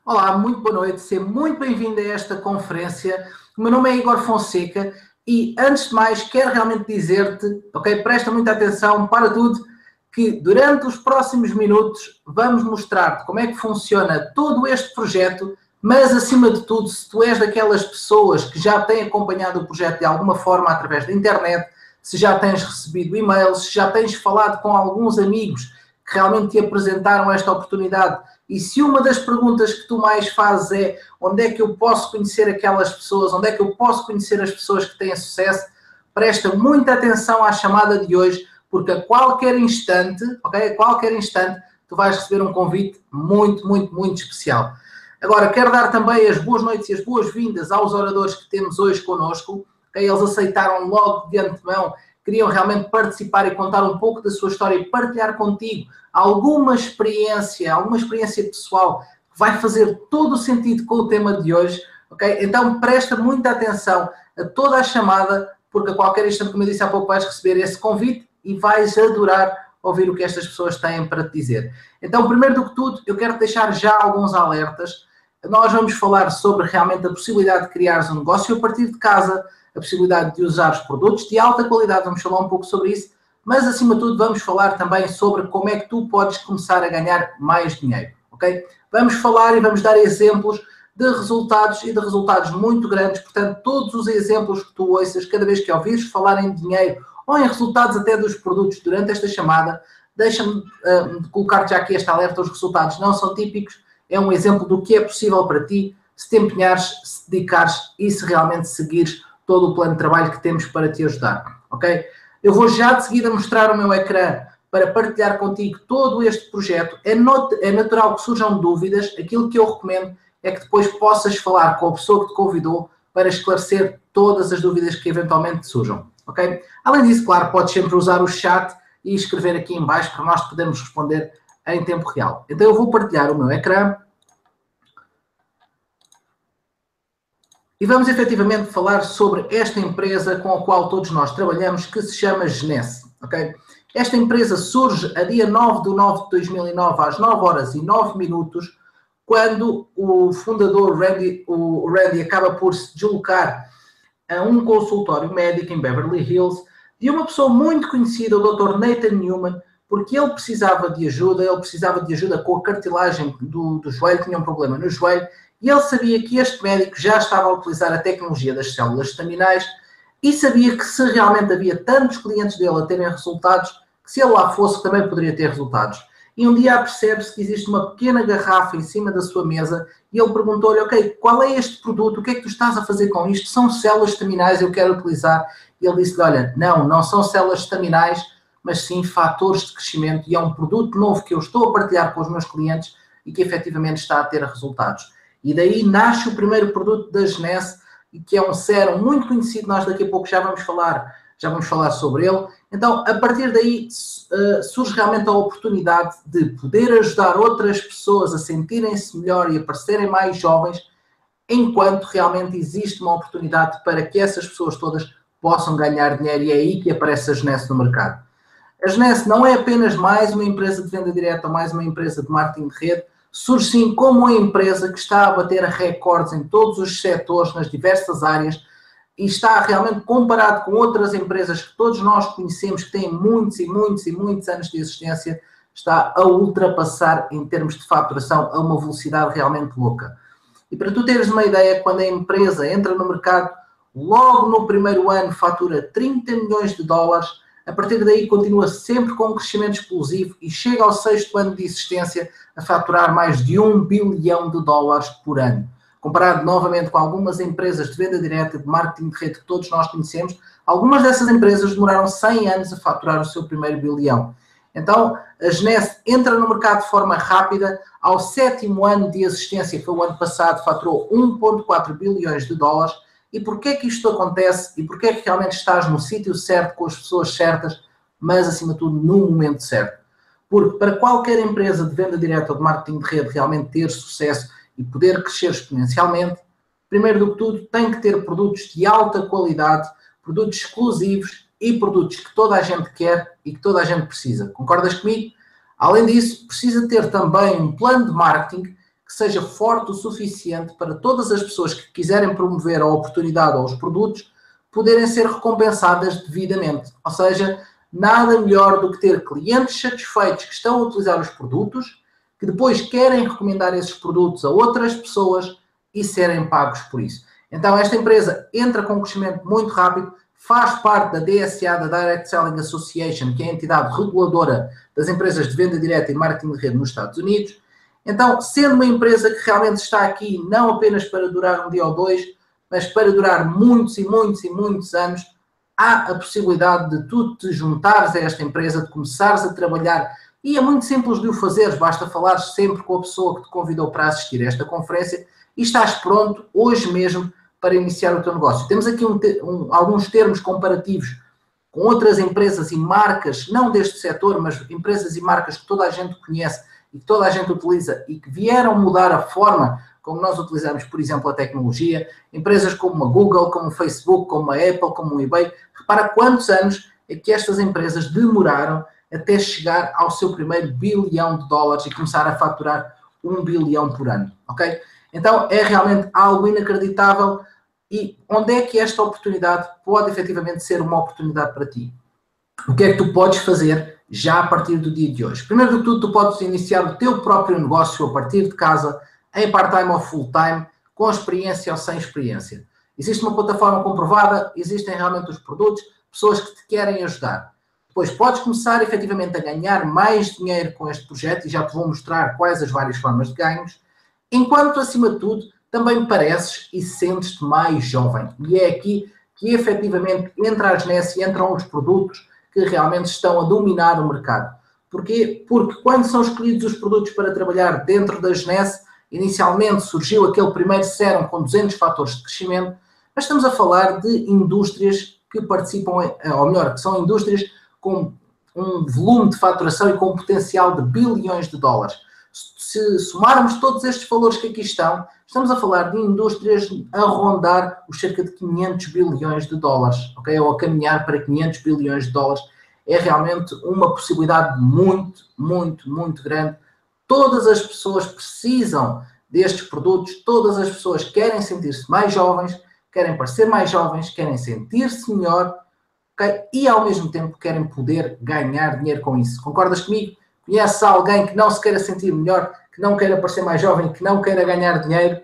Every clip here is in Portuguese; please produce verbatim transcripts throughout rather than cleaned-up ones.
Olá, muito boa noite, seja muito bem-vindo a esta conferência. O meu nome é Igor Fonseca e, antes de mais, quero realmente dizer-te, ok, presta muita atenção para tudo, que durante os próximos minutos vamos mostrar-te como é que funciona todo este projeto, mas, acima de tudo, se tu és daquelas pessoas que já têm acompanhado o projeto de alguma forma através da internet, se já tens recebido e-mails, se já tens falado com alguns amigos que realmente te apresentaram esta oportunidade. E se uma das perguntas que tu mais fazes é onde é que eu posso conhecer aquelas pessoas, onde é que eu posso conhecer as pessoas que têm sucesso, presta muita atenção à chamada de hoje, porque a qualquer instante, ok, a qualquer instante, tu vais receber um convite muito, muito, muito especial. Agora, quero dar também as boas noites e as boas-vindas aos oradores que temos hoje connosco. Okay? Eles aceitaram logo de antemão, queriam realmente participar e contar um pouco da sua história e partilhar contigo alguma experiência, alguma experiência pessoal que vai fazer todo o sentido com o tema de hoje, ok? Então presta muita atenção a toda a chamada, porque a qualquer instante, como eu disse há pouco, vais receber esse convite e vais adorar ouvir o que estas pessoas têm para te dizer. Então, primeiro do que tudo, eu quero deixar já alguns alertas. Nós vamos falar sobre realmente a possibilidade de criares um negócio a partir de casa, a possibilidade de usar os produtos de alta qualidade, vamos falar um pouco sobre isso, mas acima de tudo vamos falar também sobre como é que tu podes começar a ganhar mais dinheiro, ok? Vamos falar e vamos dar exemplos de resultados e de resultados muito grandes, portanto todos os exemplos que tu ouças, cada vez que ouvires falar em dinheiro ou em resultados até dos produtos durante esta chamada, deixa-me uh, colocar-te já aqui este alerta, os resultados não são típicos, é um exemplo do que é possível para ti se te empenhares, se dedicares e se realmente seguires todo o plano de trabalho que temos para te ajudar, ok? Eu vou já de seguida mostrar o meu ecrã para partilhar contigo todo este projeto. É, not é natural que surjam dúvidas. Aquilo que eu recomendo é que depois possas falar com a pessoa que te convidou para esclarecer todas as dúvidas que eventualmente surjam, ok? Além disso, claro, podes sempre usar o chat e escrever aqui em baixo para nós podermos responder em tempo real. Então eu vou partilhar o meu ecrã. E vamos efetivamente falar sobre esta empresa com a qual todos nós trabalhamos, que se chama Genesse. Okay? Esta empresa surge a dia nove de nove de dois mil e nove, às nove horas e nove minutos, quando o fundador Randy, o Randy acaba por se deslocar a um consultório médico em Beverly Hills de uma pessoa muito conhecida, o doutor Nathan Newman, porque ele precisava de ajuda, ele precisava de ajuda com a cartilagem do, do joelho, tinha um problema no joelho, e ele sabia que este médico já estava a utilizar a tecnologia das células estaminais e sabia que se realmente havia tantos clientes dele a terem resultados, que se ele lá fosse também poderia ter resultados. E um dia percebe-se que existe uma pequena garrafa em cima da sua mesa e ele perguntou-lhe, ok, qual é este produto? O que é que tu estás a fazer com isto? São células estaminais, eu quero utilizar. E ele disse-lhe, olha, não, não são células estaminais, mas sim fatores de crescimento e é um produto novo que eu estou a partilhar com os meus clientes e que efetivamente está a ter resultados. E daí nasce o primeiro produto da Genesse, que é um sérum muito conhecido, nós daqui a pouco já vamos falar, já vamos falar sobre ele. Então, a partir daí uh, surge realmente a oportunidade de poder ajudar outras pessoas a sentirem-se melhor e a parecerem mais jovens, enquanto realmente existe uma oportunidade para que essas pessoas todas possam ganhar dinheiro, e é aí que aparece a Genesse no mercado. A Genesse não é apenas mais uma empresa de venda direta ou mais uma empresa de marketing de rede, surge sim como uma empresa que está a bater recordes em todos os setores, nas diversas áreas, e está realmente comparado com outras empresas que todos nós conhecemos, que têm muitos e muitos e muitos anos de existência, está a ultrapassar em termos de faturação a uma velocidade realmente louca. E para tu teres uma ideia, quando a empresa entra no mercado, logo no primeiro ano fatura trinta milhões de dólares, a partir daí continua sempre com um crescimento explosivo e chega ao sexto ano de existência a faturar mais de um bilhão de dólares por ano. Comparado novamente com algumas empresas de venda direta e de marketing de rede que todos nós conhecemos, algumas dessas empresas demoraram cem anos a faturar o seu primeiro bilhão. Então, a Genesse entra no mercado de forma rápida, ao sétimo ano de existência, que foi o ano passado, faturou um vírgula quatro bilhões de dólares. E porquê que isto acontece? E porquê que realmente estás no sítio certo, com as pessoas certas, mas acima de tudo no momento certo? Porque para qualquer empresa de venda direta ou de marketing de rede realmente ter sucesso e poder crescer exponencialmente, primeiro do que tudo tem que ter produtos de alta qualidade, produtos exclusivos e produtos que toda a gente quer e que toda a gente precisa. Concordas comigo? Além disso, precisa ter também um plano de marketing que seja forte o suficiente para todas as pessoas que quiserem promover a oportunidade ou os produtos poderem ser recompensadas devidamente. Ou seja, nada melhor do que ter clientes satisfeitos que estão a utilizar os produtos, que depois querem recomendar esses produtos a outras pessoas e serem pagos por isso. Então, esta empresa entra com um crescimento muito rápido, faz parte da D S A, da Direct Selling Association, que é a entidade reguladora das empresas de venda direta e marketing de rede nos Estados Unidos. Então, sendo uma empresa que realmente está aqui não apenas para durar um dia ou dois, mas para durar muitos e muitos e muitos anos, há a possibilidade de tu te juntares a esta empresa, de começares a trabalhar, e é muito simples de o fazeres, basta falar sempre com a pessoa que te convidou para assistir a esta conferência e estás pronto hoje mesmo para iniciar o teu negócio. Temos aqui um, um, alguns termos comparativos com outras empresas e marcas, não deste setor, mas empresas e marcas que toda a gente conhece e que toda a gente utiliza e que vieram mudar a forma como nós utilizamos, por exemplo, a tecnologia. Empresas como a Google, como o Facebook, como a Apple, como o eBay. Repara quantos anos é que estas empresas demoraram até chegar ao seu primeiro bilhão de dólares e começar a faturar um bilhão por ano, ok? Então, é realmente algo inacreditável. E onde é que esta oportunidade pode efetivamente ser uma oportunidade para ti? O que é que tu podes fazer já a partir do dia de hoje? Primeiro de tudo, tu podes iniciar o teu próprio negócio a partir de casa, em part-time ou full-time, com experiência ou sem experiência. Existe uma plataforma comprovada, existem realmente os produtos, pessoas que te querem ajudar. Depois podes começar efetivamente a ganhar mais dinheiro com este projeto e já te vou mostrar quais as várias formas de ganhos, enquanto, acima de tudo, também pareces e sentes-te mais jovem. E é aqui que efetivamente entra a Genesse e entram os produtos que realmente estão a dominar o mercado. Porquê? Porque quando são escolhidos os produtos para trabalhar dentro da Genesse, inicialmente surgiu aquele primeiro sérum com duzentos fatores de crescimento, mas estamos a falar de indústrias que participam, ou melhor, que são indústrias com um volume de faturação e com um potencial de bilhões de dólares. Se somarmos todos estes valores que aqui estão, estamos a falar de indústrias a rondar os cerca de quinhentos bilhões de dólares, ok? Ou a caminhar para quinhentos bilhões de dólares. É realmente uma possibilidade muito, muito, muito grande. Todas as pessoas precisam destes produtos, todas as pessoas querem sentir-se mais jovens, querem parecer mais jovens, querem sentir-se melhor, okay? E ao mesmo tempo querem poder ganhar dinheiro com isso. Concordas comigo? Conheces alguém que não se queira sentir melhor, que não queira parecer mais jovem, que não queira ganhar dinheiro?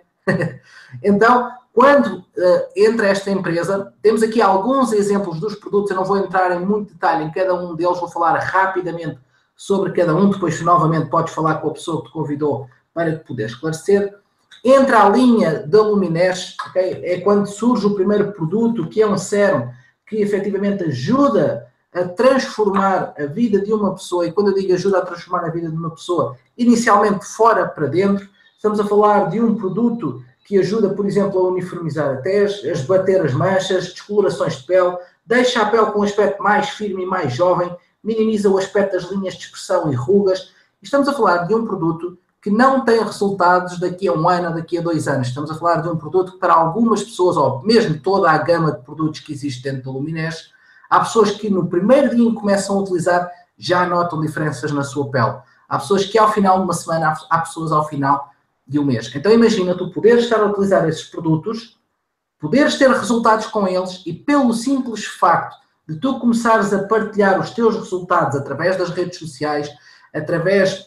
Então, quando uh, entra esta empresa, temos aqui alguns exemplos dos produtos, eu não vou entrar em muito detalhe em cada um deles, vou falar rapidamente sobre cada um, depois novamente podes falar com a pessoa que te convidou para te poder esclarecer. Entra a linha da Luminesh, okay? É quando surge o primeiro produto, que é um sérum que efetivamente ajuda a transformar a vida de uma pessoa, e quando eu digo ajuda a transformar a vida de uma pessoa, inicialmente de fora para dentro, estamos a falar de um produto que ajuda, por exemplo, a uniformizar a tez, a esbater as manchas, descolorações de pele, deixa a pele com um aspecto mais firme e mais jovem, minimiza o aspecto das linhas de expressão e rugas. Estamos a falar de um produto que não tem resultados daqui a um ano ou daqui a dois anos. Estamos a falar de um produto que para algumas pessoas, ou mesmo toda a gama de produtos que existe dentro da Luminesh, há pessoas que no primeiro dia em que começam a utilizar já notam diferenças na sua pele. Há pessoas que ao final de uma semana, há pessoas ao final de um mês. Então imagina tu poderes estar a utilizar esses produtos, poderes ter resultados com eles e pelo simples facto de tu começares a partilhar os teus resultados através das redes sociais, através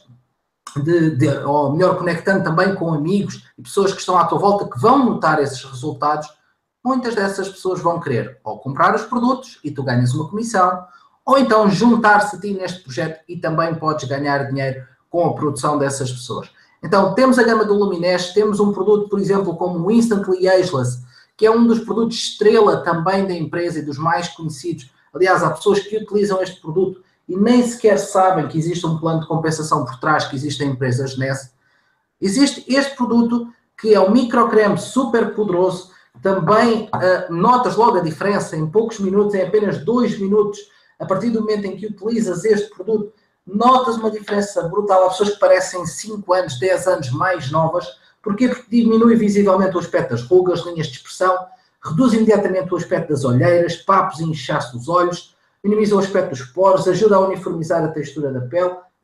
de, de, ou melhor, conectando também com amigos e pessoas que estão à tua volta que vão notar esses resultados, muitas dessas pessoas vão querer ou comprar os produtos e tu ganhas uma comissão, ou então juntar-se a ti neste projeto e também podes ganhar dinheiro com a produção dessas pessoas. Então, temos a gama do Luminesh, temos um produto, por exemplo, como o Instantly Ageless, que é um dos produtos estrela também da empresa e dos mais conhecidos. Aliás, há pessoas que utilizam este produto e nem sequer sabem que existe um plano de compensação por trás, que existe a empresa Genesse. Existe este produto, que é um microcreme super poderoso, também uh, notas logo a diferença em poucos minutos, em apenas dois minutos, a partir do momento em que utilizas este produto, notas uma diferença brutal. Há pessoas que parecem cinco anos, dez anos mais novas. Porquê? Porque diminui visivelmente o aspecto das rugas, linhas de expressão, reduz imediatamente o aspecto das olheiras, papos e inchaço dos olhos, minimiza o aspecto dos poros, ajuda a uniformizar a textura da pele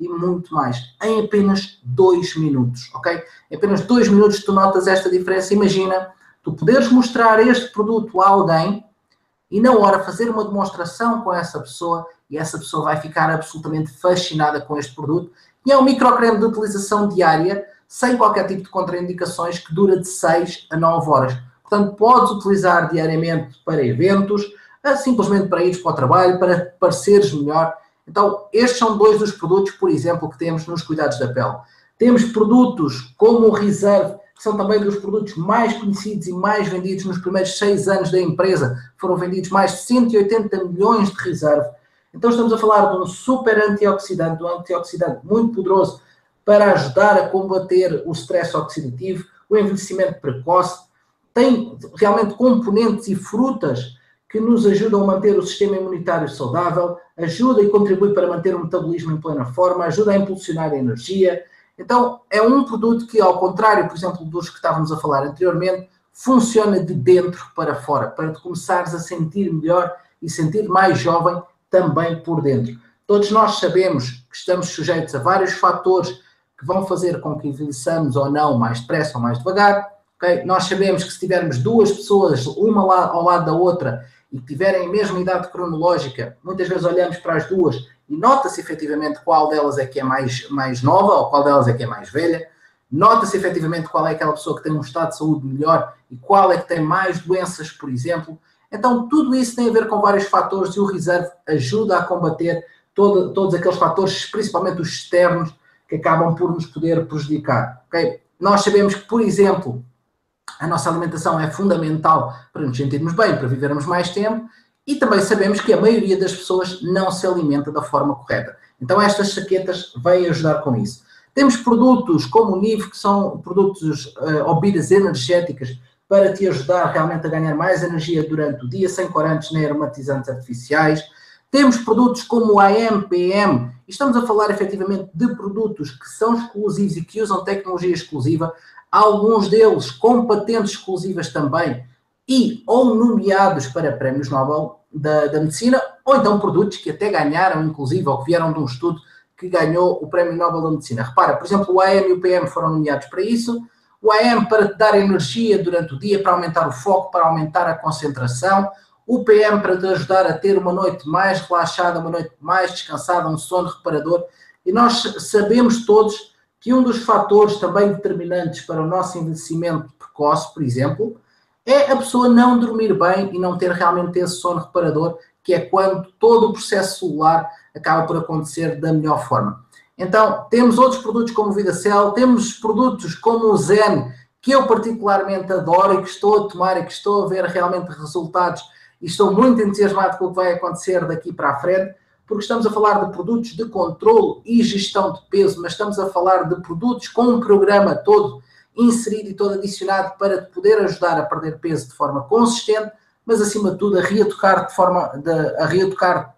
e muito mais, em apenas dois minutos, ok? Em apenas dois minutos tu notas esta diferença. Imagina, tu poderes mostrar este produto a alguém e na hora fazer uma demonstração com essa pessoa e essa pessoa vai ficar absolutamente fascinada com este produto. E é um microcreme de utilização diária, sem qualquer tipo de contraindicações, que dura de seis a nove horas. Portanto, podes utilizar diariamente para eventos, simplesmente para ires para o trabalho, para pareceres melhor. Então, estes são dois dos produtos, por exemplo, que temos nos cuidados da pele. Temos produtos como o Reserve, que são também dos produtos mais conhecidos e mais vendidos nos primeiros seis anos da empresa. Foram vendidos mais de cento e oitenta milhões de Reserve. Então, estamos a falar de um super antioxidante, um antioxidante muito poderoso para ajudar a combater o stress oxidativo, o envelhecimento precoce. Tem realmente componentes e frutas que nos ajudam a manter o sistema imunitário saudável, ajuda e contribui para manter o metabolismo em plena forma, ajuda a impulsionar a energia. Então, é um produto que, ao contrário, por exemplo, dos que estávamos a falar anteriormente, funciona de dentro para fora, para te começares a sentir melhor e sentir mais jovem também por dentro. Todos nós sabemos que estamos sujeitos a vários fatores que vão fazer com que envelheçamos ou não mais depressa ou mais devagar. Okay? Nós sabemos que se tivermos duas pessoas, uma lá ao lado da outra, e que tiverem a mesma idade cronológica, muitas vezes olhamos para as duas e nota-se efetivamente qual delas é que é mais, mais nova ou qual delas é que é mais velha. Nota-se efetivamente qual é aquela pessoa que tem um estado de saúde melhor e qual é que tem mais doenças, por exemplo. Então, tudo isso tem a ver com vários fatores e o Reserve ajuda a combater todo, todos aqueles fatores, principalmente os externos, que acabam por nos poder prejudicar. Okay? Nós sabemos que, por exemplo, a nossa alimentação é fundamental para nos sentirmos bem, para vivermos mais tempo, e também sabemos que a maioria das pessoas não se alimenta da forma correta. Então estas saquetas vêm ajudar com isso. Temos produtos como o Nive, que são produtos, uh, ou bebidas energéticas, para te ajudar realmente a ganhar mais energia durante o dia, sem corantes nem aromatizantes artificiais. Temos produtos como o A M P M, e estamos a falar efetivamente de produtos que são exclusivos e que usam tecnologia exclusiva, alguns deles com patentes exclusivas também, e ou nomeados para prémios Nobel da, da Medicina, ou então produtos que até ganharam, inclusive, ou que vieram de um estudo que ganhou o Prémio Nobel da Medicina. Repara, por exemplo, o A M e o P M foram nomeados para isso, o A M para te dar energia durante o dia, para aumentar o foco, para aumentar a concentração, o P M para te ajudar a ter uma noite mais relaxada, uma noite mais descansada, um sono reparador, e nós sabemos todos que um dos fatores também determinantes para o nosso envelhecimento precoce, por exemplo, é a pessoa não dormir bem e não ter realmente esse sono reparador, que é quando todo o processo celular acaba por acontecer da melhor forma. Então, temos outros produtos como o VidaCell, temos produtos como o Zen, que eu particularmente adoro e que estou a tomar e que estou a ver realmente resultados e estou muito entusiasmado com o que vai acontecer daqui para a frente, porque estamos a falar de produtos de controle e gestão de peso, mas estamos a falar de produtos com um programa todo inserido e todo adicionado para te poder ajudar a perder peso de forma consistente, mas acima de tudo a reeducar de forma de, a reeducar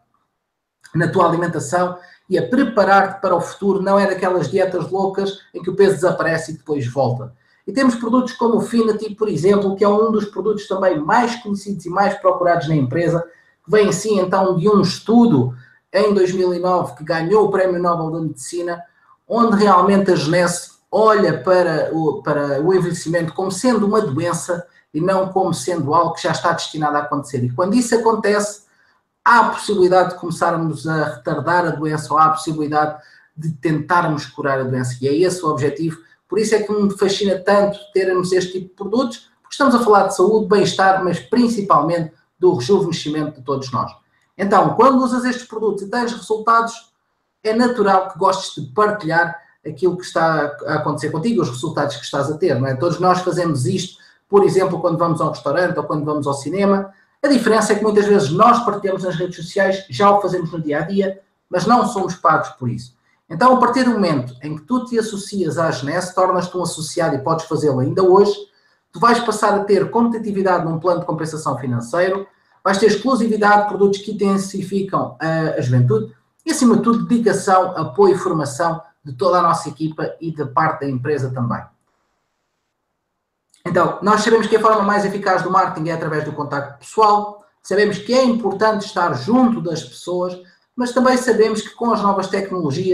na tua alimentação e a preparar-te para o futuro. Não é daquelas dietas loucas em que o peso desaparece e depois volta. E temos produtos como o Finity, por exemplo, que é um dos produtos também mais conhecidos e mais procurados na empresa, que vem sim então de um estudo em dois mil e nove que ganhou o Prémio Nobel da Medicina, onde realmente a Genesse olha para o, para o envelhecimento como sendo uma doença e não como sendo algo que já está destinado a acontecer. E quando isso acontece, há a possibilidade de começarmos a retardar a doença ou há a possibilidade de tentarmos curar a doença. E é esse o objetivo. Por isso é que me fascina tanto termos este tipo de produtos, porque estamos a falar de saúde, bem-estar, mas principalmente do rejuvenescimento de todos nós. Então, quando usas estes produtos e tens resultados, é natural que gostes de partilhar aquilo que está a acontecer contigo, os resultados que estás a ter, não é? Todos nós fazemos isto, por exemplo, quando vamos ao restaurante ou quando vamos ao cinema. A diferença é que muitas vezes nós partilhamos nas redes sociais, já o fazemos no dia-a-dia, mas não somos pagos por isso. Então, a partir do momento em que tu te associas à Genesse, tornas-te um associado e podes fazê-lo ainda hoje, tu vais passar a ter competitividade num plano de compensação financeiro, vais ter exclusividade de produtos que intensificam a, a juventude e, acima de tudo, dedicação, apoio e formação de toda a nossa equipa e da parte da empresa também. Então, nós sabemos que a forma mais eficaz do marketing é através do contacto pessoal, sabemos que é importante estar junto das pessoas, mas também sabemos que com as novas tecnologias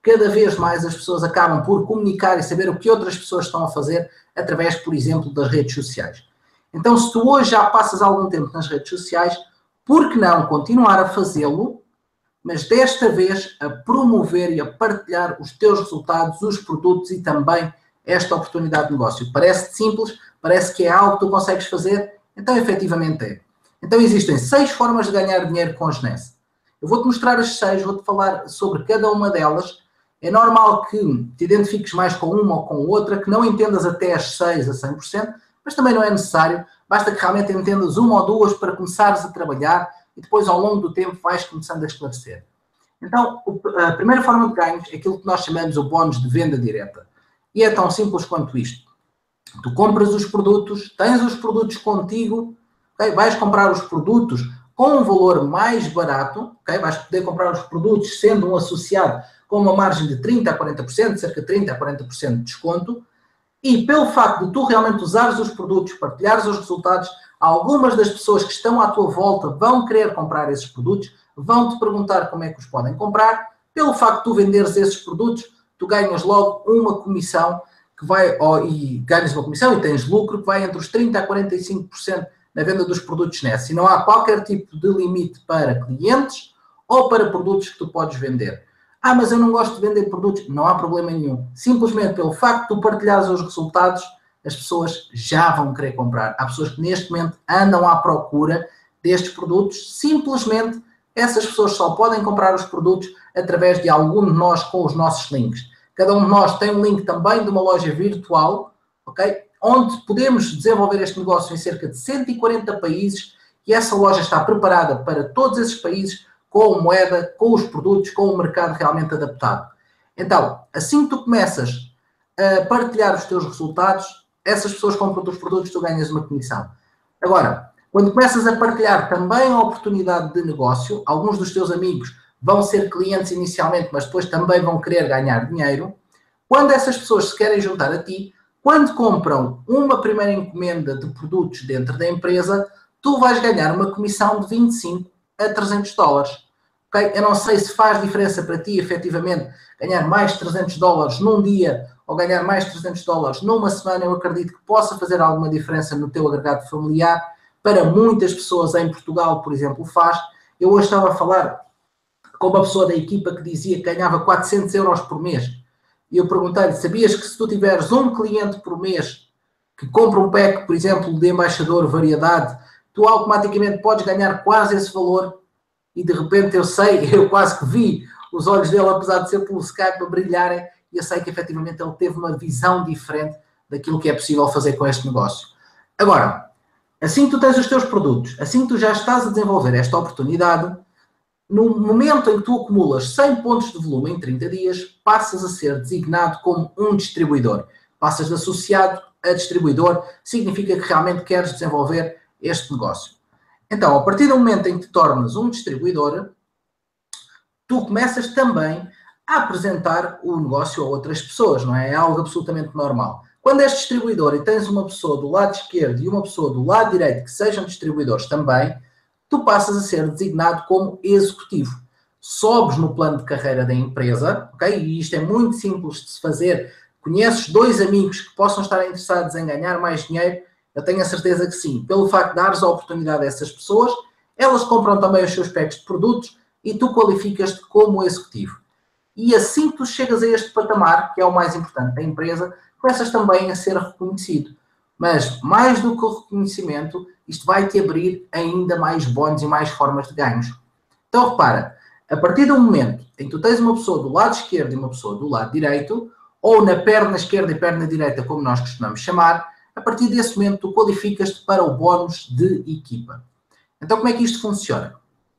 cada vez mais as pessoas acabam por comunicar e saber o que outras pessoas estão a fazer através, por exemplo, das redes sociais. Então, se tu hoje já passas algum tempo nas redes sociais, por que não continuar a fazê-lo, mas desta vez a promover e a partilhar os teus resultados, os produtos e também esta oportunidade de negócio? Parece simples, parece que é algo que tu consegues fazer, então efetivamente é. Então existem seis formas de ganhar dinheiro com a Genesse. Eu vou-te mostrar as seis, vou-te falar sobre cada uma delas. É normal que te identifiques mais com uma ou com outra, que não entendas até as seis a cem por cento, mas também não é necessário. Basta que realmente entendas uma ou duas para começares a trabalhar e depois ao longo do tempo vais começando a esclarecer. Então, a primeira forma de ganhos é aquilo que nós chamamos o bónus de venda direta. E é tão simples quanto isto. Tu compras os produtos, tens os produtos contigo, okay? Vais comprar os produtos com um valor mais barato, okay? Vais poder comprar os produtos sendo um associado com uma margem de trinta a quarenta por cento, cerca de trinta a quarenta por cento de desconto, e pelo facto de tu realmente usares os produtos, partilhares os resultados, algumas das pessoas que estão à tua volta vão querer comprar esses produtos, vão-te perguntar como é que os podem comprar. Pelo facto de tu venderes esses produtos, tu ganhas logo uma comissão que vai, oh, e ganhas uma comissão e tens lucro que vai entre os trinta a quarenta e cinco por cento na venda dos produtos Nesse. E não há qualquer tipo de limite para clientes ou para produtos que tu podes vender. Ah, mas eu não gosto de vender produtos. Não há problema nenhum. Simplesmente pelo facto de tu partilhares os resultados, as pessoas já vão querer comprar. Há pessoas que neste momento andam à procura destes produtos. Simplesmente essas pessoas só podem comprar os produtos através de algum de nós com os nossos links. Cada um de nós tem um link também de uma loja virtual, ok? Onde podemos desenvolver este negócio em cerca de cento e quarenta países e essa loja está preparada para todos esses países com moeda, com os produtos, com o mercado realmente adaptado. Então, assim que tu começas a partilhar os teus resultados, essas pessoas compram os produtos, tu ganhas uma comissão. Agora, quando começas a partilhar também a oportunidade de negócio, alguns dos teus amigos vão ser clientes inicialmente, mas depois também vão querer ganhar dinheiro. Quando essas pessoas se querem juntar a ti, quando compram uma primeira encomenda de produtos dentro da empresa, tu vais ganhar uma comissão de vinte e cinco a trezentos dólares. Okay? Eu não sei se faz diferença para ti, efetivamente, ganhar mais trezentos dólares num dia ou ganhar mais trezentos dólares numa semana. Eu acredito que possa fazer alguma diferença no teu agregado familiar. Para muitas pessoas em Portugal, por exemplo, faz. Eu hoje estava a falar com uma pessoa da equipa que dizia que ganhava quatrocentos euros por mês. E eu perguntei-lhe, sabias que se tu tiveres um cliente por mês que compra um pack, por exemplo, de embaixador variedade, tu automaticamente podes ganhar quase esse valor? E de repente eu sei, eu quase que vi os olhos dele, apesar de ser pelo Skype, a brilharem, e eu sei que efetivamente ele teve uma visão diferente daquilo que é possível fazer com este negócio. Agora, assim que tu tens os teus produtos, assim que tu já estás a desenvolver esta oportunidade, no momento em que tu acumulas cem pontos de volume em trinta dias, passas a ser designado como um distribuidor. Passas de associado a distribuidor, significa que realmente queres desenvolver este negócio. Então, a partir do momento em que te tornas um distribuidor, tu começas também a apresentar o negócio a outras pessoas, não é? É algo absolutamente normal. Quando és distribuidor e tens uma pessoa do lado esquerdo e uma pessoa do lado direito que sejam distribuidores também, tu passas a ser designado como executivo. Sobes no plano de carreira da empresa, ok? E isto é muito simples de se fazer. Conheces dois amigos que possam estar interessados em ganhar mais dinheiro? Eu tenho a certeza que sim. Pelo facto de dares a oportunidade a essas pessoas, elas compram também os seus packs de produtos e tu qualificas-te como executivo. E assim que tu chegas a este patamar, que é o mais importante da empresa, começas também a ser reconhecido. Mas, mais do que o reconhecimento, isto vai-te abrir ainda mais bónus e mais formas de ganhos. Então, repara, a partir do momento em que tu tens uma pessoa do lado esquerdo e uma pessoa do lado direito, ou na perna esquerda e perna direita, como nós costumamos chamar, a partir desse momento tu qualificas-te para o bónus de equipa. Então, como é que isto funciona?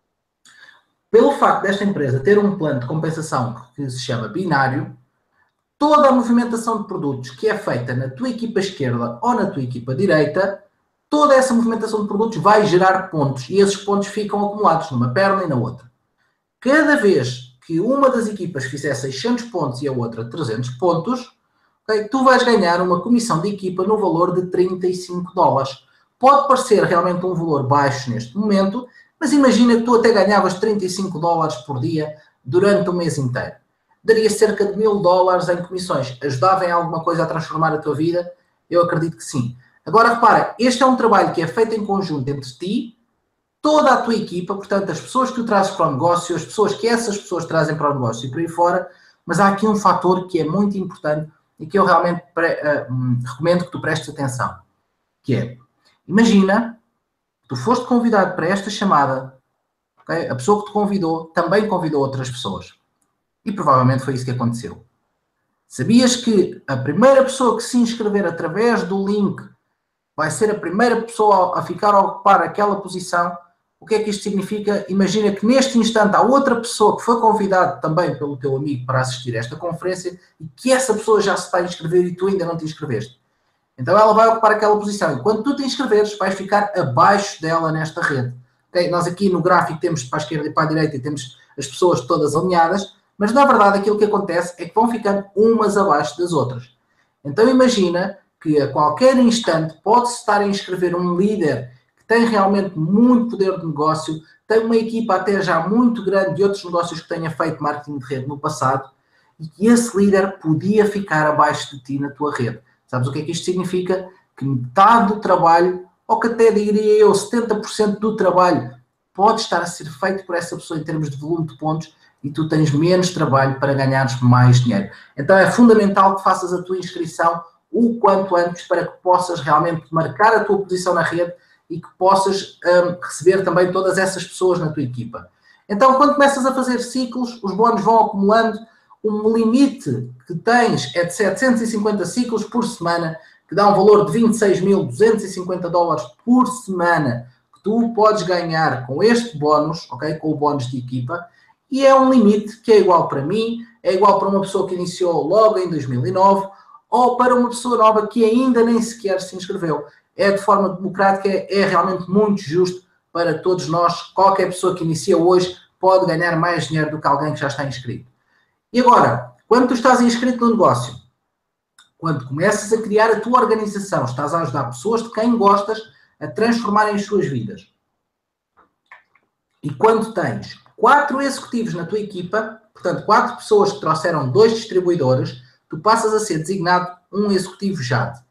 Pelo facto desta empresa ter um plano de compensação que se chama binário, toda a movimentação de produtos que é feita na tua equipa esquerda ou na tua equipa direita, toda essa movimentação de produtos vai gerar pontos e esses pontos ficam acumulados numa perna e na outra. Cada vez que uma das equipas fizer seiscentos pontos e a outra trezentos pontos, okay, tu vais ganhar uma comissão de equipa no valor de trinta e cinco dólares. Pode parecer realmente um valor baixo neste momento, mas imagina que tu até ganhavas trinta e cinco dólares por dia durante o mês inteiro. daria cerca de mil dólares em comissões. Ajudava em alguma coisa a transformar a tua vida? Eu acredito que sim. Agora, repara, este é um trabalho que é feito em conjunto entre ti, toda a tua equipa, portanto, as pessoas que tu trazes para o negócio, as pessoas que essas pessoas trazem para o negócio e por aí fora, mas há aqui um fator que é muito importante e que eu realmente pre- uh, recomendo que tu prestes atenção, que é, imagina, tu foste convidado para esta chamada, okay? A pessoa que te convidou também convidou outras pessoas. E provavelmente foi isso que aconteceu. Sabias que a primeira pessoa que se inscrever através do link vai ser a primeira pessoa a ficar a ocupar aquela posição? O que é que isto significa? Imagina que neste instante há outra pessoa que foi convidada também pelo teu amigo para assistir a esta conferência e que essa pessoa já se está a inscrever e tu ainda não te inscreveste. Então ela vai ocupar aquela posição. E quando tu te inscreveres, vais ficar abaixo dela nesta rede. Okay? Nós aqui no gráfico temos para a esquerda e para a direita e temos as pessoas todas alinhadas, mas na verdade aquilo que acontece é que vão ficando umas abaixo das outras. Então imagina que a qualquer instante pode-se estar a inscrever um líder que tem realmente muito poder de negócio, tem uma equipa até já muito grande de outros negócios que tenha feito marketing de rede no passado, e que esse líder podia ficar abaixo de ti na tua rede. Sabes o que é que isto significa? Que metade do trabalho, ou que até diria eu, setenta por cento do trabalho, pode estar a ser feito por essa pessoa em termos de volume de pontos e tu tens menos trabalho para ganhares mais dinheiro. Então é fundamental que faças a tua inscrição o quanto antes para que possas realmente marcar a tua posição na rede e que possas um, receber também todas essas pessoas na tua equipa. Então, quando começas a fazer ciclos, os bónus vão acumulando. Um limite que tens é de setecentos e cinquenta ciclos por semana, que dá um valor de vinte e seis mil duzentos e cinquenta dólares por semana, que tu podes ganhar com este bónus, ok? Com o bónus de equipa, e é um limite que é igual para mim, é igual para uma pessoa que iniciou logo em dois mil e nove, ou para uma pessoa nova que ainda nem sequer se inscreveu. É de forma democrática, é realmente muito justo para todos nós. Qualquer pessoa que inicia hoje pode ganhar mais dinheiro do que alguém que já está inscrito. E agora, quando tu estás inscrito no negócio, quando começas a criar a tua organização, estás a ajudar pessoas de quem gostas a transformarem as suas vidas. E quando tens quatro executivos na tua equipa, portanto, quatro pessoas que trouxeram dois distribuidores, tu passas a ser designado um executivo J A D.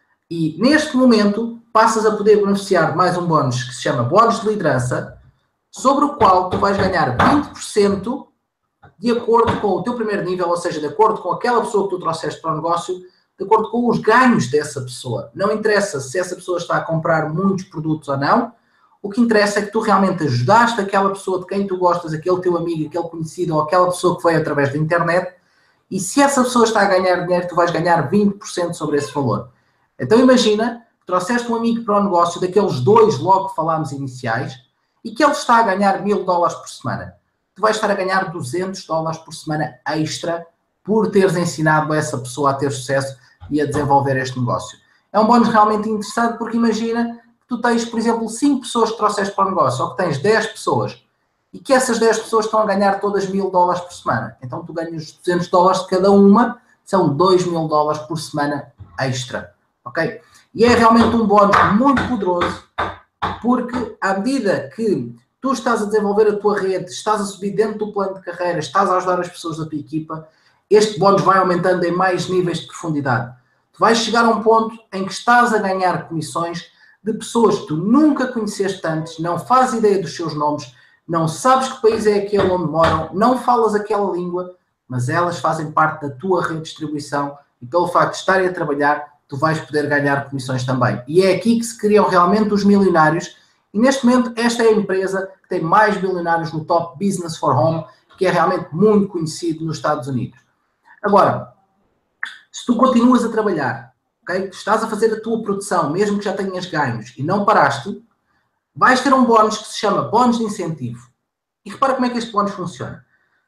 E neste momento passas a poder beneficiar de mais um bónus que se chama bónus de liderança, sobre o qual tu vais ganhar vinte por cento de acordo com o teu primeiro nível, ou seja, de acordo com aquela pessoa que tu trouxeste para o negócio, de acordo com os ganhos dessa pessoa. Não interessa se essa pessoa está a comprar muitos produtos ou não, o que interessa é que tu realmente ajudaste aquela pessoa de quem tu gostas, aquele teu amigo, aquele conhecido ou aquela pessoa que veio através da internet, e se essa pessoa está a ganhar dinheiro, tu vais ganhar vinte por cento sobre esse valor. Então imagina que trouxeste um amigo para o negócio, daqueles dois logo que falámos iniciais, e que ele está a ganhar mil dólares por semana. Tu vais estar a ganhar duzentos dólares por semana extra por teres ensinado essa pessoa a ter sucesso e a desenvolver este negócio. É um bónus realmente interessante porque imagina que tu tens, por exemplo, cinco pessoas que trouxeste para o negócio, ou que tens dez pessoas, e que essas dez pessoas estão a ganhar todas mil dólares por semana. Então tu ganhas duzentos dólares de cada uma, são dois mil dólares por semana extra. Ok? E é realmente um bónus muito poderoso, porque à medida que tu estás a desenvolver a tua rede, estás a subir dentro do plano de carreira, estás a ajudar as pessoas da tua equipa, este bónus vai aumentando em mais níveis de profundidade. Tu vais chegar a um ponto em que estás a ganhar comissões de pessoas que tu nunca conheceste antes, não fazes ideia dos seus nomes, não sabes que país é aquele onde moram, não falas aquela língua, mas elas fazem parte da tua rede de distribuição e pelo facto de estarem a trabalhar, tu vais poder ganhar comissões também. E é aqui que se criam realmente os milionários. E neste momento, esta é a empresa que tem mais bilionários no Top Business for Home, que é realmente muito conhecido nos Estados Unidos. Agora, se tu continuas a trabalhar, okay, estás a fazer a tua produção, mesmo que já tenhas ganhos e não paraste, vais ter um bónus que se chama bónus de incentivo. E repara como é que este bónus funciona.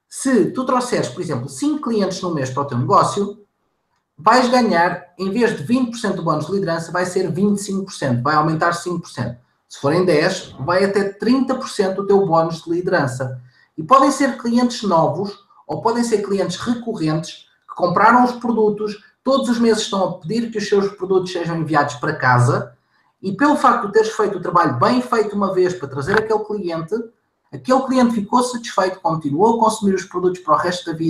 Se tu trouxeres, por exemplo, cinco clientes no mês para o teu negócio, vais ganhar, em vez de vinte por cento do bónus de liderança, vai ser vinte e cinco por cento, vai aumentar cinco por cento. Se forem dez, vai até trinta por cento do teu bónus de liderança. E podem ser clientes novos ou podem ser clientes recorrentes que compraram os produtos, todos os meses estão a pedir que os seus produtos sejam enviados para casa e pelo facto de teres feito o trabalho bem feito uma vez para trazer aquele cliente, aquele cliente ficou satisfeito, continuou a consumir os produtos para o resto da vida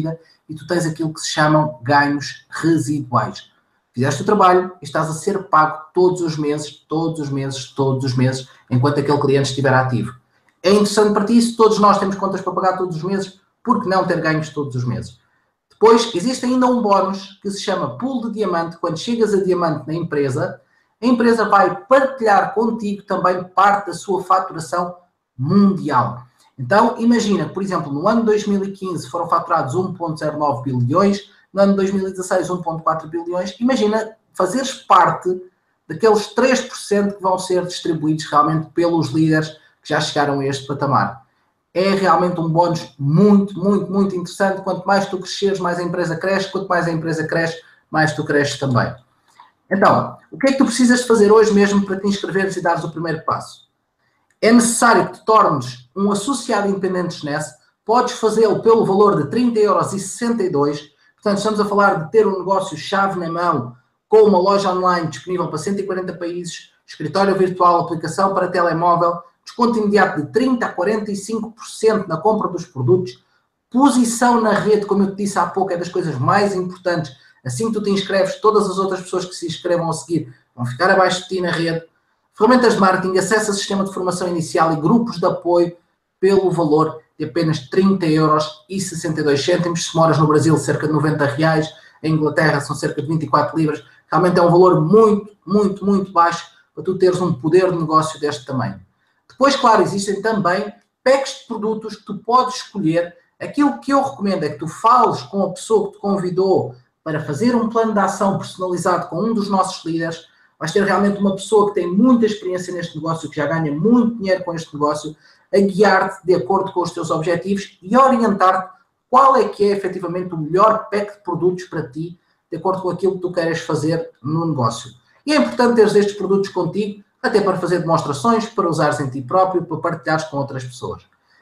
e tu tens aquilo que se chamam ganhos residuais. Fizeste o trabalho e estás a ser pago todos os meses, todos os meses, todos os meses, enquanto aquele cliente estiver ativo. É interessante para ti, se todos nós temos contas para pagar todos os meses, por que não ter ganhos todos os meses? Depois, existe ainda um bónus que se chama pool de diamante. Quando chegas a diamante na empresa, a empresa vai partilhar contigo também parte da sua faturação mundial. Então, imagina, por exemplo, no ano dois mil e quinze foram faturados um vírgula zero nove bilhões, no ano dois mil e dezasseis um vírgula quatro bilhões. Imagina fazeres parte daqueles três por cento que vão ser distribuídos realmente pelos líderes que já chegaram a este patamar. É realmente um bónus muito, muito, muito interessante. Quanto mais tu cresceres, mais a empresa cresce. Quanto mais a empresa cresce, mais tu cresces também. Então, o que é que tu precisas de fazer hoje mesmo para te inscreveres e dares o primeiro passo? É necessário que te tornes um associado independente de SNES. Podes fazê-lo pelo valor de trinta euros e sessenta e dois. Portanto, estamos a falar de ter um negócio-chave na mão, com uma loja online disponível para cento e quarenta países, escritório virtual, aplicação para telemóvel, desconto imediato de trinta a quarenta e cinco por cento na compra dos produtos, posição na rede, como eu te disse há pouco, é das coisas mais importantes. Assim que tu te inscreves, todas as outras pessoas que se inscrevam a seguir vão ficar abaixo de ti na rede. Ferramentas de marketing, acesso a sistema de formação inicial e grupos de apoio pelo valor de apenas trinta euros e sessenta e dois cêntimos. Se moras no Brasil, cerca de noventa reais. Em Inglaterra são cerca de vinte e quatro libras. Realmente é um valor muito, muito, muito baixo para tu teres um poder de negócio deste tamanho. Depois, claro, existem também packs de produtos que tu podes escolher. Aquilo que eu recomendo é que tu fales com a pessoa que te convidou para fazer um plano de ação personalizado com um dos nossos líderes. Vais ter realmente uma pessoa que tem muita experiência neste negócio, que já ganha muito dinheiro com este negócio, a guiar-te de acordo com os teus objetivos e orientar-te qual é que é efetivamente o melhor pack de produtos para ti, de acordo com aquilo que tu queres fazer no negócio. E é importante teres estes produtos contigo, até para fazer demonstrações, para usares em ti próprio, para partilhares com outras pessoas.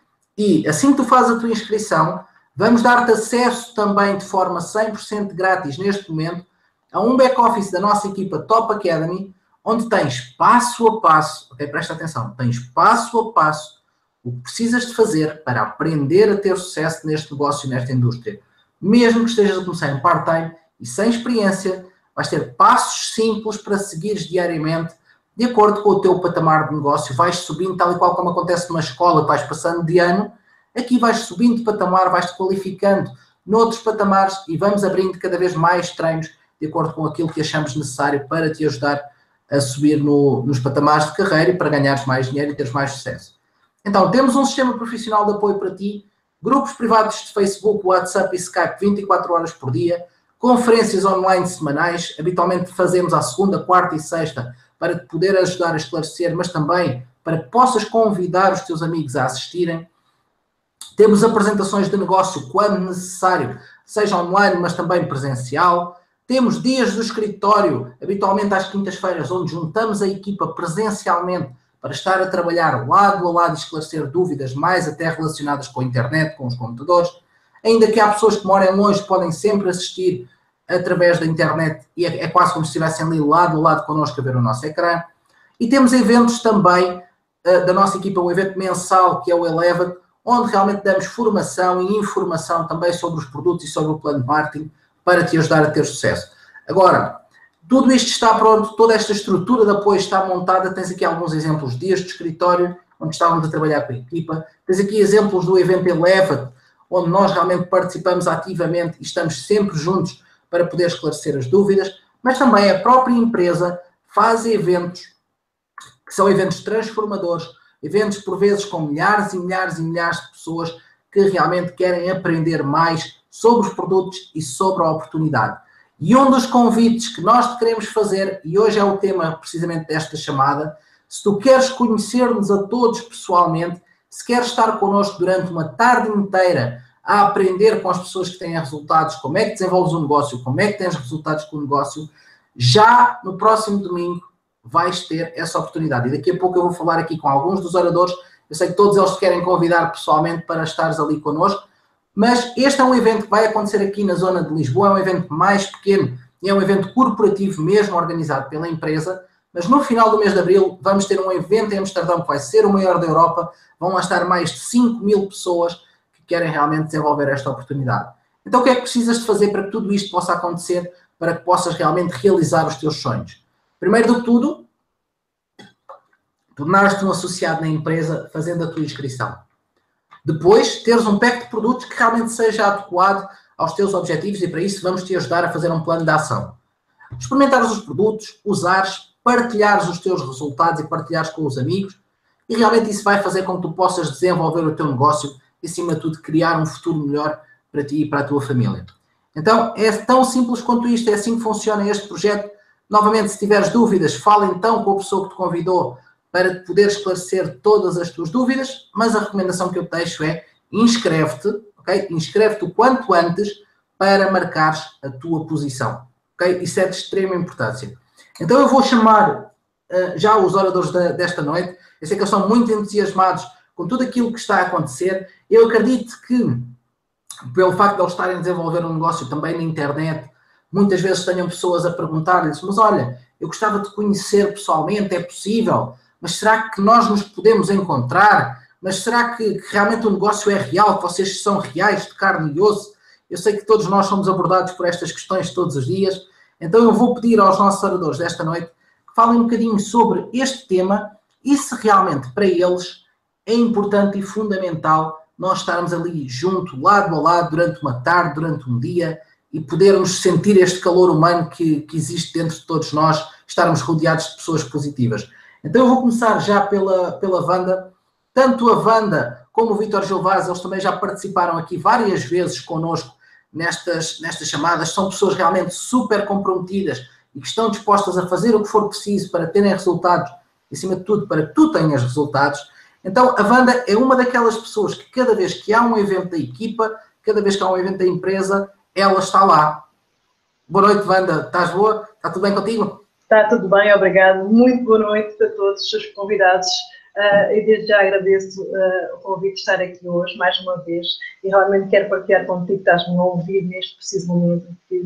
E assim que tu fazes a tua inscrição, vamos dar-te acesso também de forma cem por cento grátis neste momento a um back-office da nossa equipa Top Academy, onde tens passo a passo, ok, presta atenção, tens passo a passo o que precisas de fazer para aprender a ter sucesso neste negócio e nesta indústria. Mesmo que estejas a começar em part-time e sem experiência, vais ter passos simples para seguires diariamente, de acordo com o teu patamar de negócio. Vais subindo, tal e qual como acontece numa escola, vais passando de ano, aqui vais subindo de patamar, vais-te qualificando noutros patamares e vamos abrindo cada vez mais treinos de acordo com aquilo que achamos necessário para te ajudar a subir no, nos patamares de carreira e para ganhares mais dinheiro e teres mais sucesso. Então, temos um sistema profissional de apoio para ti, grupos privados de Facebook, WhatsApp e Skype vinte e quatro horas por dia, conferências online semanais, habitualmente fazemos à segunda, quarta e sexta, para te poder ajudar a esclarecer, mas também para que possas convidar os teus amigos a assistirem. Temos apresentações de negócio quando necessário, seja online, mas também presencial. Temos dias do escritório, habitualmente às quintas-feiras, onde juntamos a equipa presencialmente para estar a trabalhar lado a lado e esclarecer dúvidas mais até relacionadas com a internet, com os computadores. Ainda que há pessoas que moram longe, podem sempre assistir através da internet e é, é quase como se estivessem ali lado a lado connosco a ver o nosso ecrã. E temos eventos também uh, da nossa equipa, um evento mensal que é o Eleva, onde realmente damos formação e informação também sobre os produtos e sobre o plano de marketing para te ajudar a ter sucesso. Agora, tudo isto está pronto, toda esta estrutura de apoio está montada. Tens aqui alguns exemplos de dias de escritório, onde estávamos a trabalhar com a equipa. Tens aqui exemplos do evento Eleva, onde nós realmente participamos ativamente e estamos sempre juntos para poder esclarecer as dúvidas, mas também a própria empresa faz eventos que são eventos transformadores, eventos por vezes com milhares e milhares e milhares de pessoas que realmente querem aprender mais sobre os produtos e sobre a oportunidade. E um dos convites que nós te queremos fazer, e hoje é o tema precisamente desta chamada, se tu queres conhecer-nos a todos pessoalmente, se queres estar connosco durante uma tarde inteira a aprender com as pessoas que têm resultados, como é que desenvolves um negócio, como é que tens resultados com o negócio, já no próximo domingo vais ter essa oportunidade. E daqui a pouco eu vou falar aqui com alguns dos oradores. Eu sei que todos eles te querem convidar pessoalmente para estares ali connosco, mas este é um evento que vai acontecer aqui na zona de Lisboa, é um evento mais pequeno e é um evento corporativo mesmo organizado pela empresa, mas no final do mês de abril vamos ter um evento em Amsterdão que vai ser o maior da Europa, vão lá estar mais de cinco mil pessoas que querem realmente desenvolver esta oportunidade. Então o que é que precisas de fazer para que tudo isto possa acontecer, para que possas realmente realizar os teus sonhos? Primeiro do que tudo, tornar-te um associado na empresa fazendo a tua inscrição. Depois, teres um pack de produtos que realmente seja adequado aos teus objetivos e para isso vamos te ajudar a fazer um plano de ação. Experimentares os produtos, usares, partilhares os teus resultados e partilhares com os amigos e realmente isso vai fazer com que tu possas desenvolver o teu negócio e, acima de tudo, criar um futuro melhor para ti e para a tua família. Então, é tão simples quanto isto, é assim que funciona este projeto. Novamente, se tiveres dúvidas, fala então com a pessoa que te convidou para poder esclarecer todas as tuas dúvidas, mas a recomendação que eu te deixo é inscreve-te, ok? Inscreve-te o quanto antes para marcares a tua posição, ok? Isso é de extrema importância. Então eu vou chamar uh, já os oradores de, desta noite. Eu sei que eles são muito entusiasmados com tudo aquilo que está a acontecer. Eu acredito que, pelo facto de eles estarem a desenvolver um negócio também na internet, muitas vezes tenham pessoas a perguntar-lhes, mas olha, eu gostava de conhecer pessoalmente, é possível? Mas será que nós nos podemos encontrar? Mas será que, que realmente o negócio é real? Que vocês são reais, de carne e osso? Eu sei que todos nós somos abordados por estas questões todos os dias. Então eu vou pedir aos nossos oradores desta noite que falem um bocadinho sobre este tema e se realmente para eles é importante e fundamental nós estarmos ali junto, lado a lado, durante uma tarde, durante um dia e podermos sentir este calor humano que, que existe dentro de todos nós, estarmos rodeados de pessoas positivas. Então eu vou começar já pela, pela Wanda. Tanto a Wanda como o Vítor Gilvaz, eles também já participaram aqui várias vezes connosco nestas, nestas chamadas. São pessoas realmente super comprometidas e que estão dispostas a fazer o que for preciso para terem resultados, e acima de tudo, para que tu tenhas resultados. Então a Wanda é uma daquelas pessoas que cada vez que há um evento da equipa, cada vez que há um evento da empresa, ela está lá. Boa noite, Wanda. Estás boa? Está tudo bem contigo? Está tudo bem, obrigado. Muito boa noite a todos os seus convidados. Uh, e desde já agradeço uh, o convite de estar aqui hoje, mais uma vez, e realmente quero partilhar contigo que estás-me a ouvir neste preciso momento que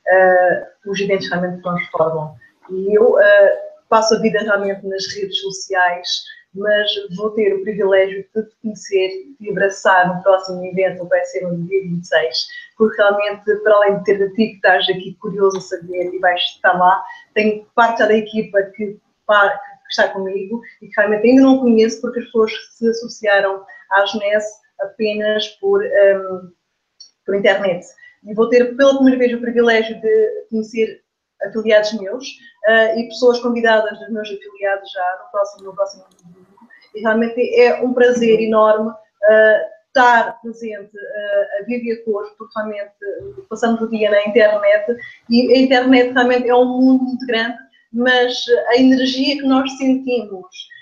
uh, os eventos realmente transformam. E eu uh, passo a vida realmente nas redes sociais, mas vou ter o privilégio de te conhecer e abraçar no próximo evento, vai ser no dia vinte e seis, porque realmente, para além de ter de ti que estás aqui curioso a saber e vais estar lá, tenho parte da equipa que, que está comigo e que realmente ainda não conheço porque as pessoas se associaram à Genesse apenas por, um, por internet. E vou ter pela primeira vez o privilégio de conhecer afiliados meus uh, e pessoas convidadas dos meus afiliados já no próximo, no próximo domingo. E realmente é um prazer enorme uh, estar presente uh, a viver a cores, porque realmente uh, passamos o dia na internet e a internet realmente é um mundo muito grande, mas a energia que nós sentimos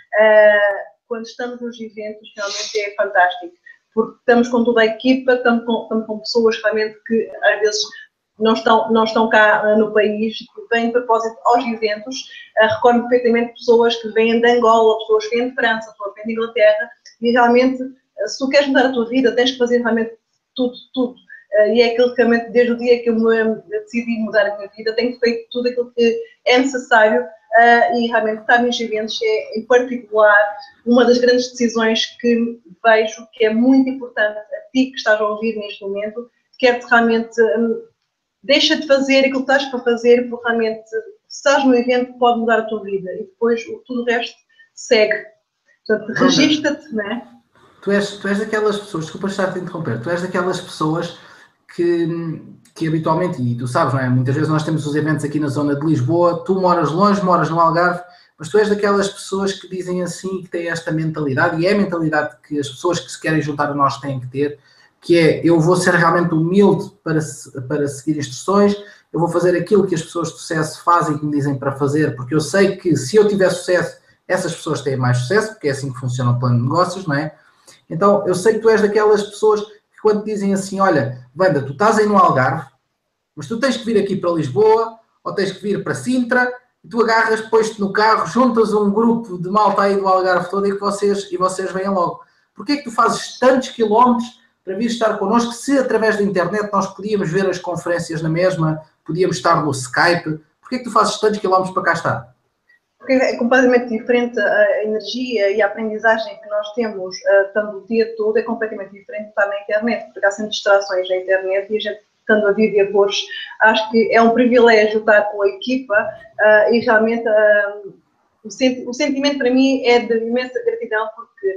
uh, quando estamos nos eventos realmente é fantástico, porque estamos com toda a equipa, estamos com, estamos com pessoas realmente que às vezes não estão, não estão cá uh, no país, que vêm de propósito aos eventos. Uh, recordo perfeitamente pessoas que vêm de Angola, pessoas que vêm de França, pessoas que vêm de Inglaterra, e realmente, uh, se tu queres mudar a tua vida, tens que fazer realmente tudo, tudo. Uh, e é aquilo que realmente, desde o dia que eu me decidi mudar a minha vida, tenho feito tudo aquilo que é necessário uh, e realmente estar nos eventos é, em particular, uma das grandes decisões que vejo que é muito importante a ti que estás a ouvir neste momento, quer-te realmente... Um, deixa de fazer aquilo que estás para fazer, porque realmente, se estás no evento, pode mudar a tua vida. E depois, tudo o resto segue. Portanto, registra-te, não é? Tu és, tu és daquelas pessoas, desculpa estar-te a interromper, tu és daquelas pessoas que, que habitualmente, e tu sabes, não é? Muitas vezes nós temos os eventos aqui na zona de Lisboa, tu moras longe, moras no Algarve, mas tu és daquelas pessoas que dizem assim, que têm esta mentalidade, e é a mentalidade que as pessoas que se querem juntar a nós têm que ter, que é, eu vou ser realmente humilde para, para seguir instruções, eu vou fazer aquilo que as pessoas de sucesso fazem e que me dizem para fazer, porque eu sei que se eu tiver sucesso, essas pessoas têm mais sucesso, porque é assim que funciona o plano de negócios, não é? Então, eu sei que tu és daquelas pessoas que quando dizem assim, olha, Wanda, tu estás aí no Algarve, mas tu tens que vir aqui para Lisboa, ou tens que vir para Sintra, e tu agarras, pões-te no carro, juntas um grupo de malta aí do Algarve todo e, que vocês, e vocês vêm logo. Porquê é que tu fazes tantos quilómetros para vir estar connosco, se através da internet nós podíamos ver as conferências na mesma, podíamos estar no Skype? Porquê é que tu fazes tantos quilómetros para cá estar? Porque é completamente diferente a energia e a aprendizagem que nós temos uh, estando o dia todo, é completamente diferente de estar na internet, porque há sempre distrações na internet e a gente estando a viver hoje, acho que é um privilégio estar com a equipa uh, e realmente uh, o, senti o sentimento para mim é de imensa gratidão, porque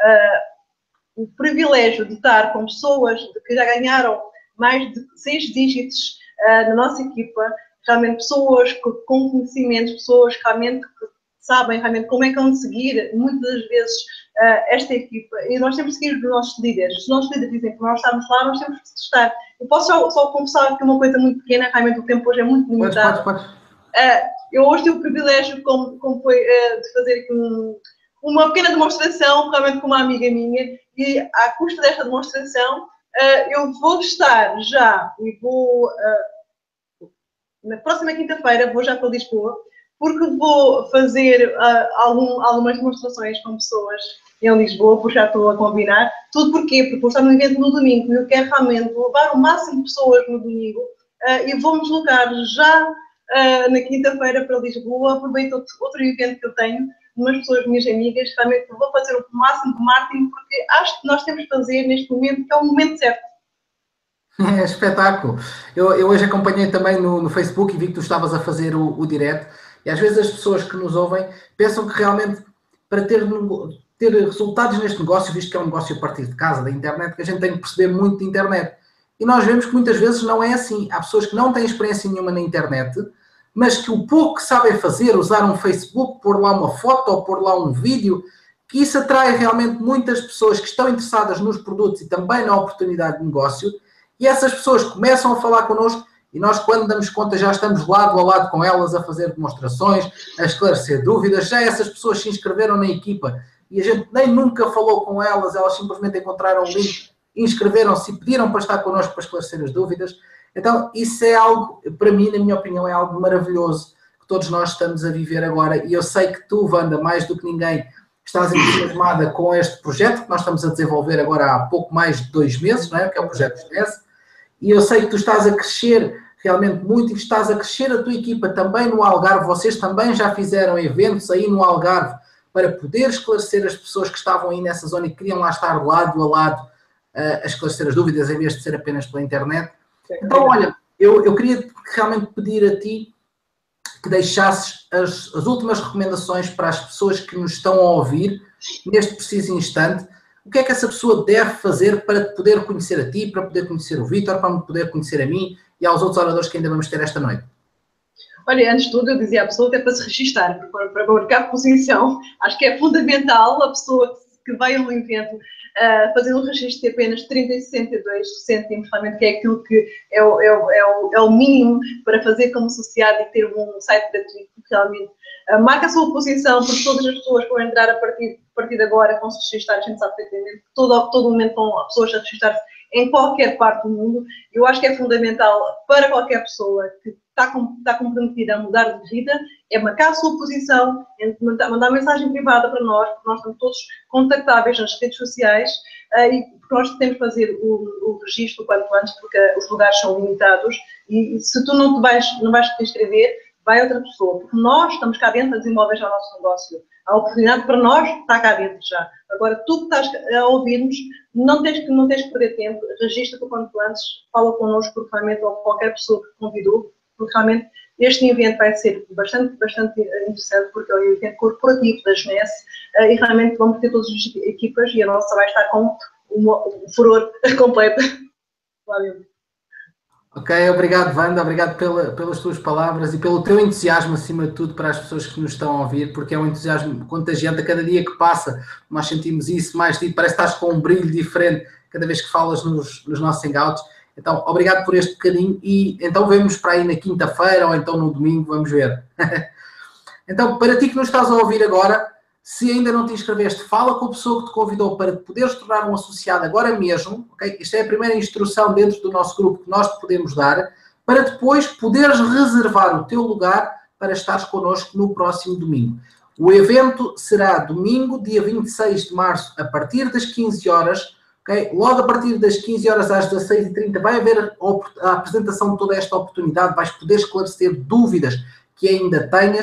uh, o privilégio de estar com pessoas de que já ganharam mais de seis dígitos uh, na nossa equipa, realmente pessoas com conhecimentos, pessoas realmente que sabem realmente como é que vão seguir, muitas das vezes, uh, esta equipa. E nós temos que seguir os nossos líderes. Os nossos líderes dizem que nós estamos lá, nós temos que estar. Eu posso só, só confessar que uma coisa muito pequena, realmente o tempo hoje é muito limitado. Pode, pode, pode. Uh, eu hoje tive o privilégio, como, como foi, uh, de fazer aqui um, uma pequena demonstração, realmente com uma amiga minha, e à custa desta demonstração, uh, eu vou estar já, e vou... Uh, na próxima quinta-feira vou já para Lisboa, porque vou fazer uh, algum, algumas demonstrações com pessoas em Lisboa, porque já estou a combinar. Tudo porquê? Porque vou estar no evento no domingo e eu quero realmente levar o máximo de pessoas no domingo uh, e vou-me deslocar já uh, na quinta-feira para Lisboa. Aproveito outro, outro evento que eu tenho, umas pessoas, minhas amigas, realmente vou fazer o máximo de marketing, porque acho que nós temos que fazer neste momento, que é o momento certo. É espetáculo. Eu, eu hoje acompanhei também no, no Facebook e vi que tu estavas a fazer o, o direto, e às vezes as pessoas que nos ouvem pensam que realmente para ter, ter resultados neste negócio, visto que é um negócio a partir de casa, da internet, que a gente tem que perceber muito de internet. E nós vemos que muitas vezes não é assim. Há pessoas que não têm experiência nenhuma na internet, mas que o pouco que sabem fazer, usar um Facebook, pôr lá uma foto ou pôr lá um vídeo, que isso atrai realmente muitas pessoas que estão interessadas nos produtos e também na oportunidade de negócio. E essas pessoas começam a falar connosco e nós, quando damos conta, já estamos lado a lado com elas a fazer demonstrações, a esclarecer dúvidas. Já essas pessoas se inscreveram na equipa e a gente nem nunca falou com elas, elas simplesmente encontraram o link, inscreveram-se e pediram para estar connosco para esclarecer as dúvidas. Então, isso é algo, para mim, na minha opinião, é algo maravilhoso que todos nós estamos a viver agora. E eu sei que tu, Wanda, mais do que ninguém, estás entusiasmada com este projeto que nós estamos a desenvolver agora há pouco mais de dois meses, não é? Que é o projeto SNES. E eu sei que tu estás a crescer realmente muito e que estás a crescer a tua equipa também no Algarve. Vocês também já fizeram eventos aí no Algarve para poder esclarecer as pessoas que estavam aí nessa zona e que queriam lá estar lado a lado uh, a esclarecer as dúvidas em vez de ser apenas pela internet. Então, olha, eu, eu queria realmente pedir a ti que deixasses as, as últimas recomendações para as pessoas que nos estão a ouvir neste preciso instante. O que é que essa pessoa deve fazer para te poder conhecer a ti, para poder conhecer o Vítor, para me poder conhecer a mim e aos outros oradores que ainda vamos ter esta noite? Olha, antes de tudo, eu dizia à pessoa que é para se registar, para, para marcar posição. Acho que é fundamental a pessoa que vai a um evento uh, fazer um registro de apenas trinta e sessenta e dois cêntimos, realmente, que é aquilo que é o, é, o, é, o, é o mínimo para fazer como associado e ter um site gratuito, realmente. Uh, marca a sua posição, porque todas as pessoas que vão entrar a partir, a partir de agora vão se registrar, a gente sabe perfeitamente que todo, todo momento estão pessoas a registrar-se em qualquer parte do mundo. Eu acho que é fundamental para qualquer pessoa que está, está comprometida a mudar de vida, é marcar a sua posição, é mandar, mandar mensagem privada para nós, porque nós estamos todos contactáveis nas redes sociais, uh, e porque nós temos que fazer o, o registro o quanto antes, porque os lugares são limitados, e, e se tu não te vais, não vais te inscrever, vai outra pessoa, porque nós estamos cá dentro a desenvolver já o nosso negócio. A oportunidade para nós está cá dentro já. Agora, tu que estás a ouvir-nos, não tens que, não tens que perder tempo, registra-te o quanto antes, fala connosco, porque realmente, ou qualquer pessoa que te convidou, porque realmente este evento vai ser bastante, bastante interessante, porque é um evento corporativo da SNES, e realmente vamos ter todas as equipas e a nossa vai estar com uma, um furor completo. Valeu. Ok, obrigado, Wanda, obrigado pela, pelas tuas palavras e pelo teu entusiasmo, acima de tudo, para as pessoas que nos estão a ouvir, porque é um entusiasmo contagiante. A cada dia que passa, nós sentimos isso, mais tipo, parece que estás com um brilho diferente cada vez que falas nos, nos nossos hangouts. Então, obrigado por este bocadinho e então vemos para aí na quinta-feira ou então no domingo, vamos ver. Então, para ti que nos estás a ouvir agora, se ainda não te inscreveste, fala com a pessoa que te convidou para te poderes tornar um associado agora mesmo, ok? Isto é a primeira instrução dentro do nosso grupo que nós te podemos dar, para depois poderes reservar o teu lugar para estares connosco no próximo domingo. O evento será domingo, dia vinte e seis de março, a partir das quinze horas, ok? Logo a partir das quinze horas às dezasseis e trinta vai haver a apresentação de toda esta oportunidade, vais poder esclarecer dúvidas que ainda tenhas.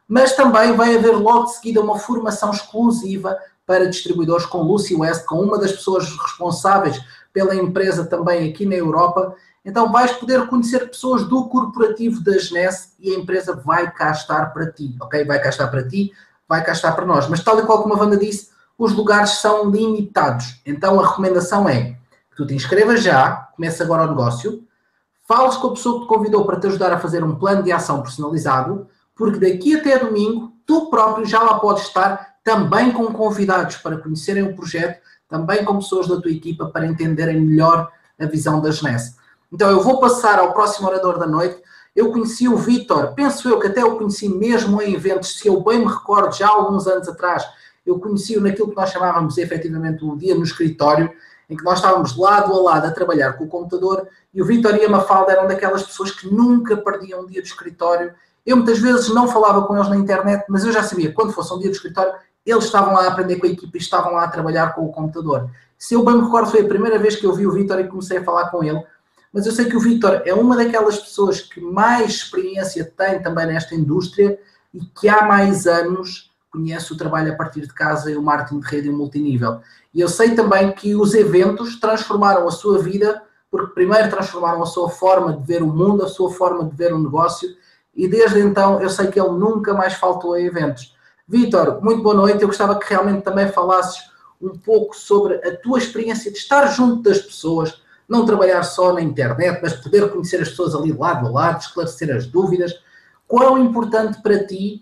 mas também vai haver logo de seguida uma formação exclusiva para distribuidores com Lucy West, com uma das pessoas responsáveis pela empresa também aqui na Europa. Então vais poder conhecer pessoas do corporativo da Genesse e a empresa vai cá estar para ti, ok? Vai cá estar para ti, vai cá estar para nós. Mas tal e qual como a Wanda disse, os lugares são limitados. Então a recomendação é que tu te inscrevas já, comece agora o negócio, fales com a pessoa que te convidou para te ajudar a fazer um plano de ação personalizado, porque daqui até domingo, tu próprio já lá podes estar também com convidados para conhecerem o projeto, também com pessoas da tua equipa para entenderem melhor a visão da Genesse. Então eu vou passar ao próximo orador da noite. Eu conheci o Vítor, penso eu que até o conheci mesmo em eventos, se eu bem me recordo, já há alguns anos atrás, eu conheci-o naquilo que nós chamávamos efetivamente o dia no escritório, em que nós estávamos lado a lado a trabalhar com o computador e o Vítor e a Mafalda eram daquelas pessoas que nunca perdiam um dia de escritório. Eu muitas vezes não falava com eles na internet, mas eu já sabia que quando fosse um dia de escritório, eles estavam lá a aprender com a equipa e estavam lá a trabalhar com o computador. Se eu bem me recordo, foi a primeira vez que eu vi o Vítor e comecei a falar com ele, mas eu sei que o Vítor é uma daquelas pessoas que mais experiência tem também nesta indústria e que há mais anos conhece o trabalho a partir de casa e o marketing de rede e o multinível. E eu sei também que os eventos transformaram a sua vida, porque primeiro transformaram a sua forma de ver o mundo, a sua forma de ver o negócio, e desde então eu sei que ele nunca mais faltou a eventos. Vítor, muito boa noite. Eu gostava que realmente também falasses um pouco sobre a tua experiência de estar junto das pessoas, não trabalhar só na internet, mas poder conhecer as pessoas ali lado a lado, esclarecer as dúvidas. Quão importante para ti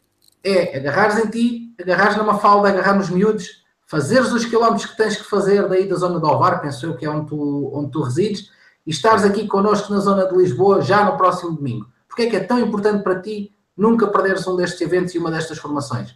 é agarrares em ti, agarrares numa falda, agarrar nos miúdos, fazeres os quilómetros que tens que fazer daí da zona do Ovar, penso eu que é onde tu, onde tu resides, e estares aqui connosco na zona de Lisboa já no próximo domingo. Porquê é que é tão importante para ti nunca perderes um destes eventos e uma destas formações?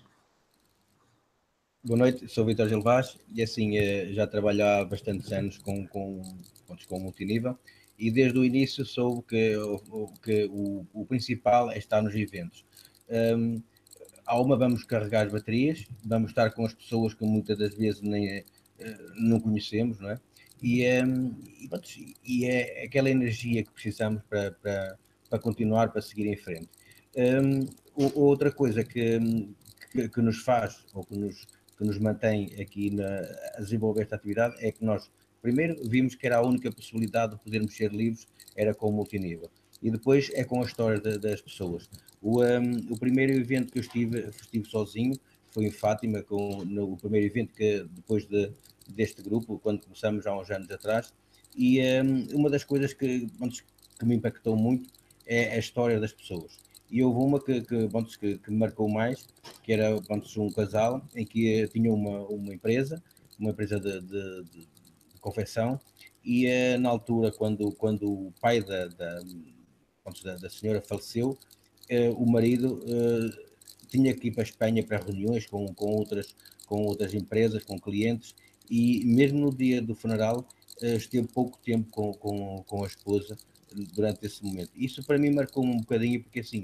Boa noite, sou o Vítor Gil Vaz e assim já trabalho há bastantes anos com, com, com multinível e desde o início soube que, que o, o principal é estar nos eventos. Um, Há uma vamos carregar as baterias, vamos estar com as pessoas que muitas das vezes nem, não conhecemos, não é? E, um, e, e é aquela energia que precisamos para, para, para continuar, para seguir em frente. Um, outra coisa que, que, que nos faz, ou que nos, que nos mantém aqui na, a desenvolver esta atividade, é que nós, primeiro, vimos que era a única possibilidade de podermos ser livres, era com o multinível. E depois é com a história de, das pessoas. O, um, o primeiro evento que eu estive, estive sozinho, foi em Fátima, com, no, o primeiro evento que depois de, deste grupo, quando começamos há uns anos atrás, e um, uma das coisas que, que me impactou muito é a história das pessoas. E houve uma que, que, que, que me marcou mais, que era um casal em que tinha uma, uma empresa, uma empresa de, de, de, de confecção, e uh, na altura, quando, quando o pai da, da, da, da senhora faleceu, Uh, o marido uh, tinha que ir para a Espanha para reuniões com, com, outras, com outras empresas, com clientes, e mesmo no dia do funeral uh, esteve pouco tempo com, com, com a esposa durante esse momento. Isso para mim marcou um bocadinho, porque assim,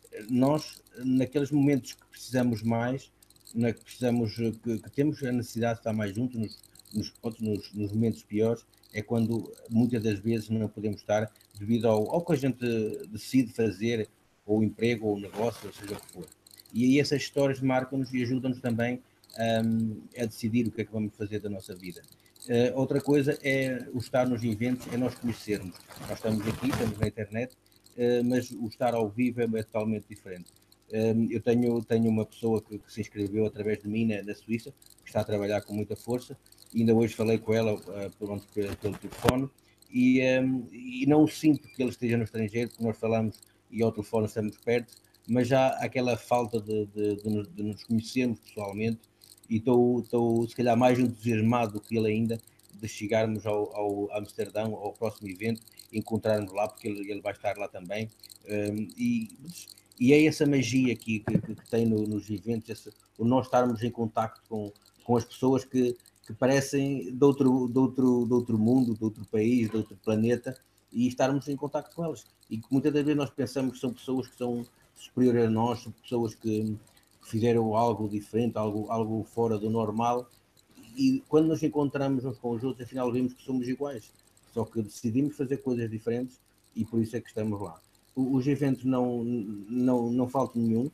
nós naqueles momentos que precisamos mais, na que precisamos, que, que temos a necessidade de estar mais juntos, nos, nos, nos, nos momentos piores, é quando muitas das vezes não podemos estar devido ao, ao que a gente decide fazer, ou emprego, ou negócio, ou seja o que for. E aí essas histórias marcam-nos e ajudam-nos também um, a decidir o que é que vamos fazer da nossa vida. Uh, outra coisa é o estar nos eventos, é nós conhecermos. Nós estamos aqui, estamos na internet, uh, mas o estar ao vivo é, é totalmente diferente. Um, eu tenho, tenho uma pessoa que, que se inscreveu através de mim na, na Suíça, que está a trabalhar com muita força, e ainda hoje falei com ela uh, pelo, pelo telefone, e, um, e não sinto que ele esteja no estrangeiro, porque nós falamos e ao telefone estamos perto, mas já aquela falta de, de, de, nos, de nos conhecermos pessoalmente, e estou, estou se calhar mais entusiasmado do que ele ainda de chegarmos ao, ao Amsterdão, ao próximo evento, encontrarmos lá, porque ele, ele vai estar lá também, um, e, e é essa magia aqui que, que, que tem no, nos eventos, esse, o nós estarmos em contacto com, com as pessoas que, que parecem de outro, de, outro, de outro mundo, de outro país, de outro planeta, e estarmos em contacto com elas. E que muitas das vezes nós pensamos que são pessoas que são superiores a nós, são pessoas que, que fizeram algo diferente, algo, algo fora do normal, e quando nos encontramos uns com os outros, afinal vimos que somos iguais, só que decidimos fazer coisas diferentes e por isso é que estamos lá. Os eventos não, não, não faltam nenhum,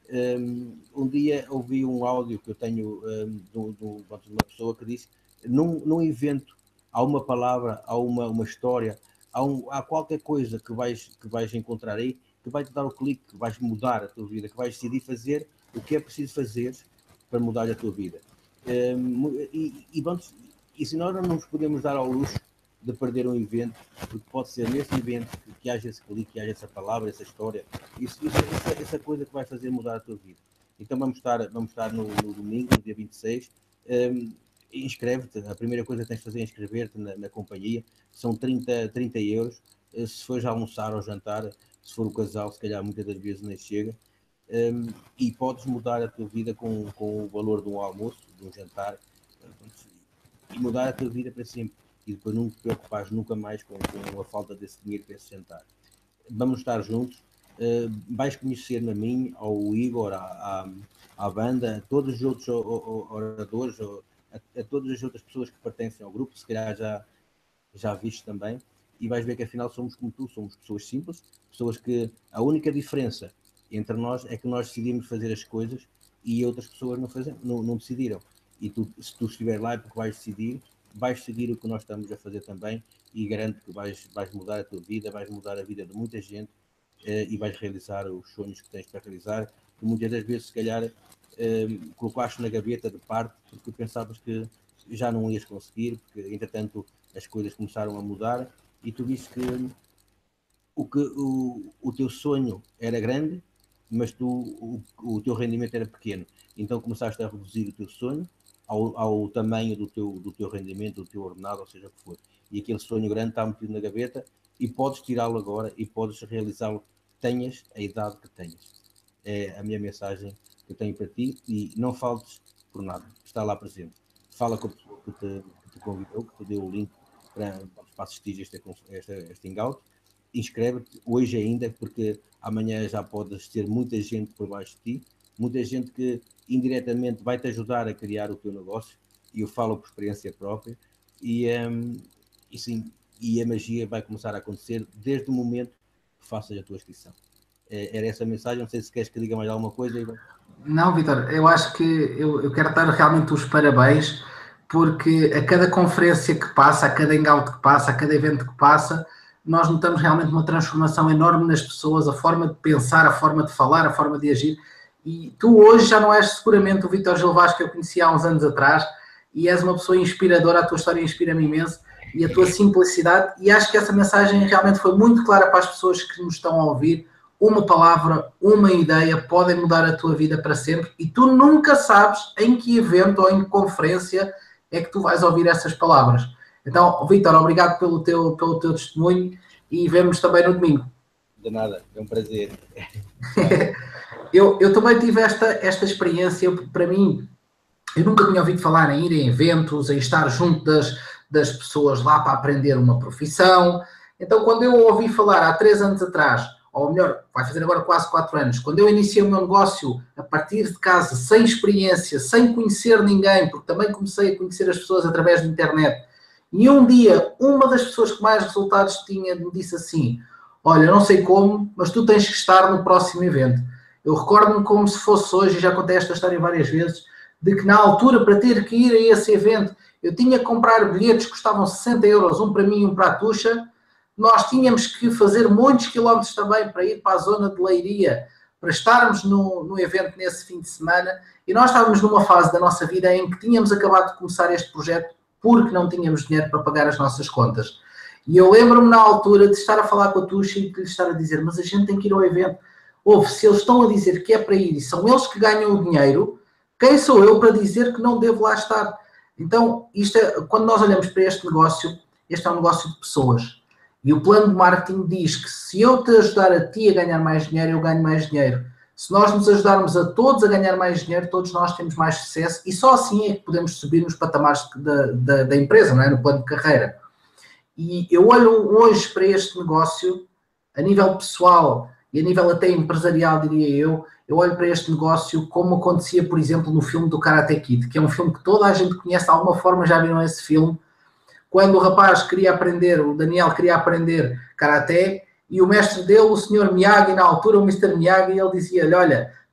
Um, um dia ouvi um áudio que eu tenho um, de, de uma pessoa que disse, num, num evento há uma palavra, há uma, uma história, há, um, há qualquer coisa que vais, que vais encontrar aí, que vai te dar o clique, que vais mudar a tua vida, que vais decidir fazer o que é preciso fazer para mudar a tua vida. Um, e, e, vamos, e se nós não nos podemos dar ao luxo de perder um evento, porque pode ser nesse evento que, que haja esse clique, que haja essa palavra, essa história, isso, isso, isso, essa coisa que vai fazer mudar a tua vida. Então vamos estar, vamos estar no, no domingo, no dia vinte e seis, um, inscreve-te, a primeira coisa que tens de fazer é inscrever-te na, na companhia, são trinta, trinta euros, se fores almoçar ou jantar, se for o casal, se calhar muitas das vezes nem chega, um, e podes mudar a tua vida com, com o valor de um almoço, de um jantar, e mudar a tua vida para sempre. E depois não te preocupares nunca mais com, com a falta desse dinheiro para esse jantar. Vamos estar juntos, uh, vais conhecer-me a mim, ao Igor, à, à, à banda, a todos os outros oradores, a, a todas as outras pessoas que pertencem ao grupo, se calhar já, já viste também, e vais ver que afinal somos como tu, somos pessoas simples, pessoas que a única diferença entre nós é que nós decidimos fazer as coisas e outras pessoas não, fazem, não, não decidiram. E tu, se tu estiver lá é porque vais decidir, vais seguir o que nós estamos a fazer também e garanto que vais, vais mudar a tua vida, vais mudar a vida de muita gente eh, e vais realizar os sonhos que tens para realizar, que muitas das vezes se calhar eh, colocaste na gaveta de parte porque pensavas que já não ias conseguir, porque entretanto as coisas começaram a mudar e tu viste que o, que, o, o teu sonho era grande, mas tu, o, o teu rendimento era pequeno, então começaste a reduzir o teu sonho Ao, ao tamanho do teu, do teu rendimento, do teu ordenado, ou seja o que for. E aquele sonho grande está metido na gaveta e podes tirá-lo agora e podes realizá-lo, tenhas a idade que tenhas. É a minha mensagem que eu tenho para ti e não faltes por nada, está lá presente. Fala com a pessoa que te, que te convidou, que te deu o link para, para assistir a este, este, este hangout. Inscreve-te hoje ainda, porque amanhã já podes ter muita gente por baixo de ti, muita gente que indiretamente vai-te ajudar a criar o teu negócio, e eu falo por experiência própria, e, um, e, sim, e a magia vai começar a acontecer desde o momento que faças a tua inscrição. É, era essa a mensagem, não sei se queres que diga mais alguma coisa. Ivan. Não, Vitor, eu acho que eu, eu quero dar realmente os parabéns, porque a cada conferência que passa, a cada hangout que passa, a cada evento que passa, nós notamos realmente uma transformação enorme nas pessoas, a forma de pensar, a forma de falar, a forma de agir. E tu hoje já não és seguramente o Vítor Gil Vaz que eu conheci há uns anos atrás, e és uma pessoa inspiradora, a tua história inspira-me imenso, e a tua simplicidade, e acho que essa mensagem realmente foi muito clara para as pessoas que nos estão a ouvir. Uma palavra, uma ideia podem mudar a tua vida para sempre, e tu nunca sabes em que evento ou em que conferência é que tu vais ouvir essas palavras. Então, Vítor, obrigado pelo teu, pelo teu testemunho, e vemo-nos também no domingo. De nada, é um prazer. Eu, eu também tive esta, esta experiência, para mim, eu nunca tinha ouvido falar em ir em eventos, em estar junto das, das pessoas lá para aprender uma profissão. Então, quando eu ouvi falar há três anos atrás, ou melhor, vai fazer agora quase quatro anos, quando eu iniciei o meu negócio a partir de casa, sem experiência, sem conhecer ninguém, porque também comecei a conhecer as pessoas através da internet, e um dia, uma das pessoas que mais resultados tinha me disse assim: olha, não sei como, mas tu tens que estar no próximo evento. Eu recordo-me como se fosse hoje, e já contei esta história várias vezes, de que na altura, para ter que ir a esse evento, eu tinha que comprar bilhetes que custavam sessenta euros, um para mim e um para a Tuxa. Nós tínhamos que fazer muitos quilómetros também para ir para a zona de Leiria, para estarmos no, no evento nesse fim de semana, e nós estávamos numa fase da nossa vida em que tínhamos acabado de começar este projeto porque não tínhamos dinheiro para pagar as nossas contas. E eu lembro-me na altura de estar a falar com a Tuxa e de lhe estar a dizer: mas a gente tem que ir ao evento. Ouve, se eles estão a dizer que é para ir e são eles que ganham o dinheiro, quem sou eu para dizer que não devo lá estar? Então, isto é, quando nós olhamos para este negócio, este é um negócio de pessoas. E o plano de marketing diz que se eu te ajudar a ti a ganhar mais dinheiro, eu ganho mais dinheiro. Se nós nos ajudarmos a todos a ganhar mais dinheiro, todos nós temos mais sucesso, e só assim é que podemos subir nos patamares da, da, da empresa, não é? No plano de carreira. E eu olho hoje para este negócio, a nível pessoal e a nível até empresarial, diria eu, eu olho para este negócio como acontecia, por exemplo, no filme do Karate Kid, que é um filme que toda a gente conhece de alguma forma, já viram esse filme, quando o rapaz queria aprender, o Daniel queria aprender Karaté, e o mestre dele, o senhor Miyagi, na altura, o mister Miyagi, ele dizia-lhe: olha,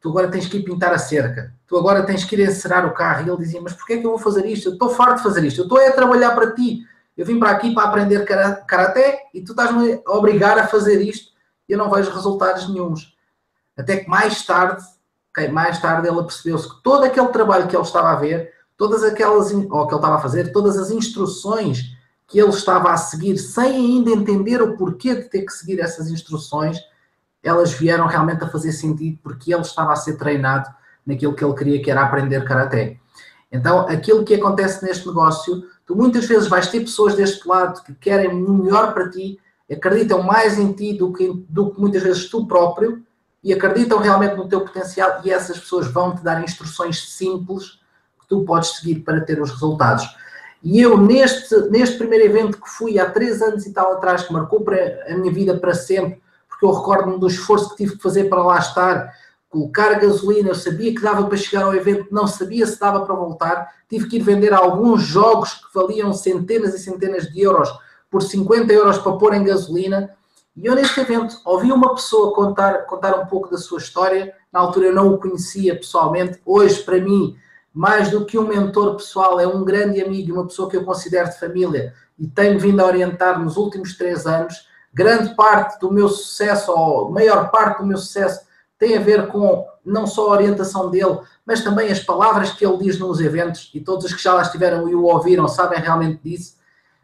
tu agora tens que ir pintar a cerca, tu agora tens que ir encerar o carro. E ele dizia, mas porquê é que eu vou fazer isto? Eu estou farto de fazer isto, eu estou a trabalhar para ti. Eu vim para aqui para aprender karaté e tu estás-me a obrigar a fazer isto e eu não vejo resultados nenhuns. Até que mais tarde, okay, mais tarde ele percebeu-se que todo aquele trabalho que ele estava a ver, todas aquelas, ou que ele estava a fazer, todas as instruções que ele estava a seguir, sem ainda entender o porquê de ter que seguir essas instruções, elas vieram realmente a fazer sentido porque ele estava a ser treinado naquilo que ele queria, que era aprender karaté. Então, aquilo que acontece neste negócio, tu muitas vezes vais ter pessoas deste lado que querem o melhor para ti, acreditam mais em ti do que, do que muitas vezes tu próprio e acreditam realmente no teu potencial e essas pessoas vão te dar instruções simples que tu podes seguir para ter os resultados. E eu, neste, neste primeiro evento que fui há três anos e tal atrás, que marcou para a minha vida para sempre, porque eu recordo-me do esforço que tive que fazer para lá estar, colocar gasolina, eu sabia que dava para chegar ao evento, não sabia se dava para voltar, tive que ir vender alguns jogos que valiam centenas e centenas de euros por cinquenta euros para pôr em gasolina, e eu neste evento ouvi uma pessoa contar, contar um pouco da sua história, na altura eu não o conhecia pessoalmente, hoje para mim, mais do que um mentor pessoal, é um grande amigo, uma pessoa que eu considero de família, e tenho vindo a orientar nos últimos três anos, grande parte do meu sucesso, ou maior parte do meu sucesso, tem a ver com não só a orientação dele, mas também as palavras que ele diz nos eventos, e todos os que já lá estiveram e o ouviram sabem realmente disso.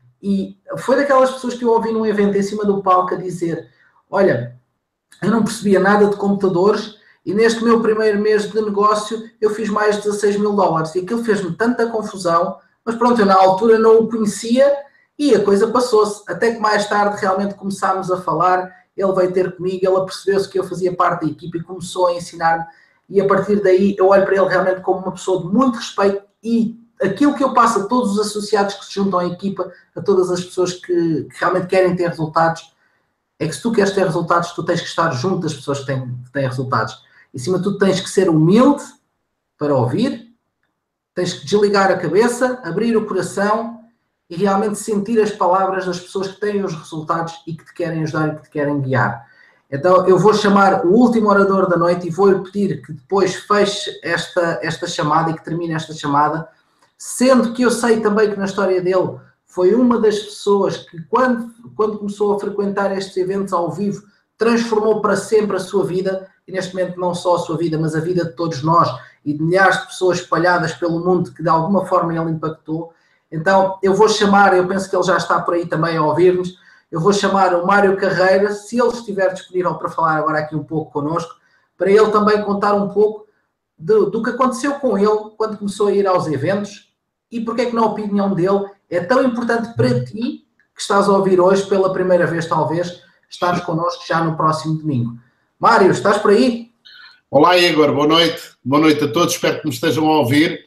E foi daquelas pessoas que eu ouvi num evento em cima do palco a dizer, olha, eu não percebia nada de computadores e neste meu primeiro mês de negócio eu fiz mais de dezasseis mil dólares e aquilo fez-me tanta confusão, mas pronto, eu na altura não o conhecia e a coisa passou-se. Até que mais tarde realmente começámos a falar, ele veio ter comigo, ele apercebeu-se que eu fazia parte da equipa e começou a ensinar-me e a partir daí eu olho para ele realmente como uma pessoa de muito respeito e aquilo que eu passo a todos os associados que se juntam à equipa, a todas as pessoas que, que realmente querem ter resultados, é que se tu queres ter resultados, tu tens que estar junto das pessoas que têm, que têm resultados. Em cima de tudo, tens que ser humilde para ouvir, tens que desligar a cabeça, abrir o coração e realmente sentir as palavras das pessoas que têm os resultados e que te querem ajudar e que te querem guiar. Então, eu vou chamar o último orador da noite e vou-lhe pedir que depois feche esta, esta chamada e que termine esta chamada, sendo que eu sei também que na história dele foi uma das pessoas que quando, quando começou a frequentar estes eventos ao vivo, transformou para sempre a sua vida, e neste momento não só a sua vida, mas a vida de todos nós e de milhares de pessoas espalhadas pelo mundo que de alguma forma ele impactou. Então eu vou chamar, eu penso que ele já está por aí também a ouvir-nos, eu vou chamar o Mário Carreira, se ele estiver disponível para falar agora aqui um pouco connosco, para ele também contar um pouco do, do que aconteceu com ele quando começou a ir aos eventos e porque é que na opinião dele é tão importante para ti, que estás a ouvir hoje pela primeira vez talvez, estares connosco já no próximo domingo. Mário, estás por aí? Olá Igor, boa noite. Boa noite a todos, espero que me estejam a ouvir.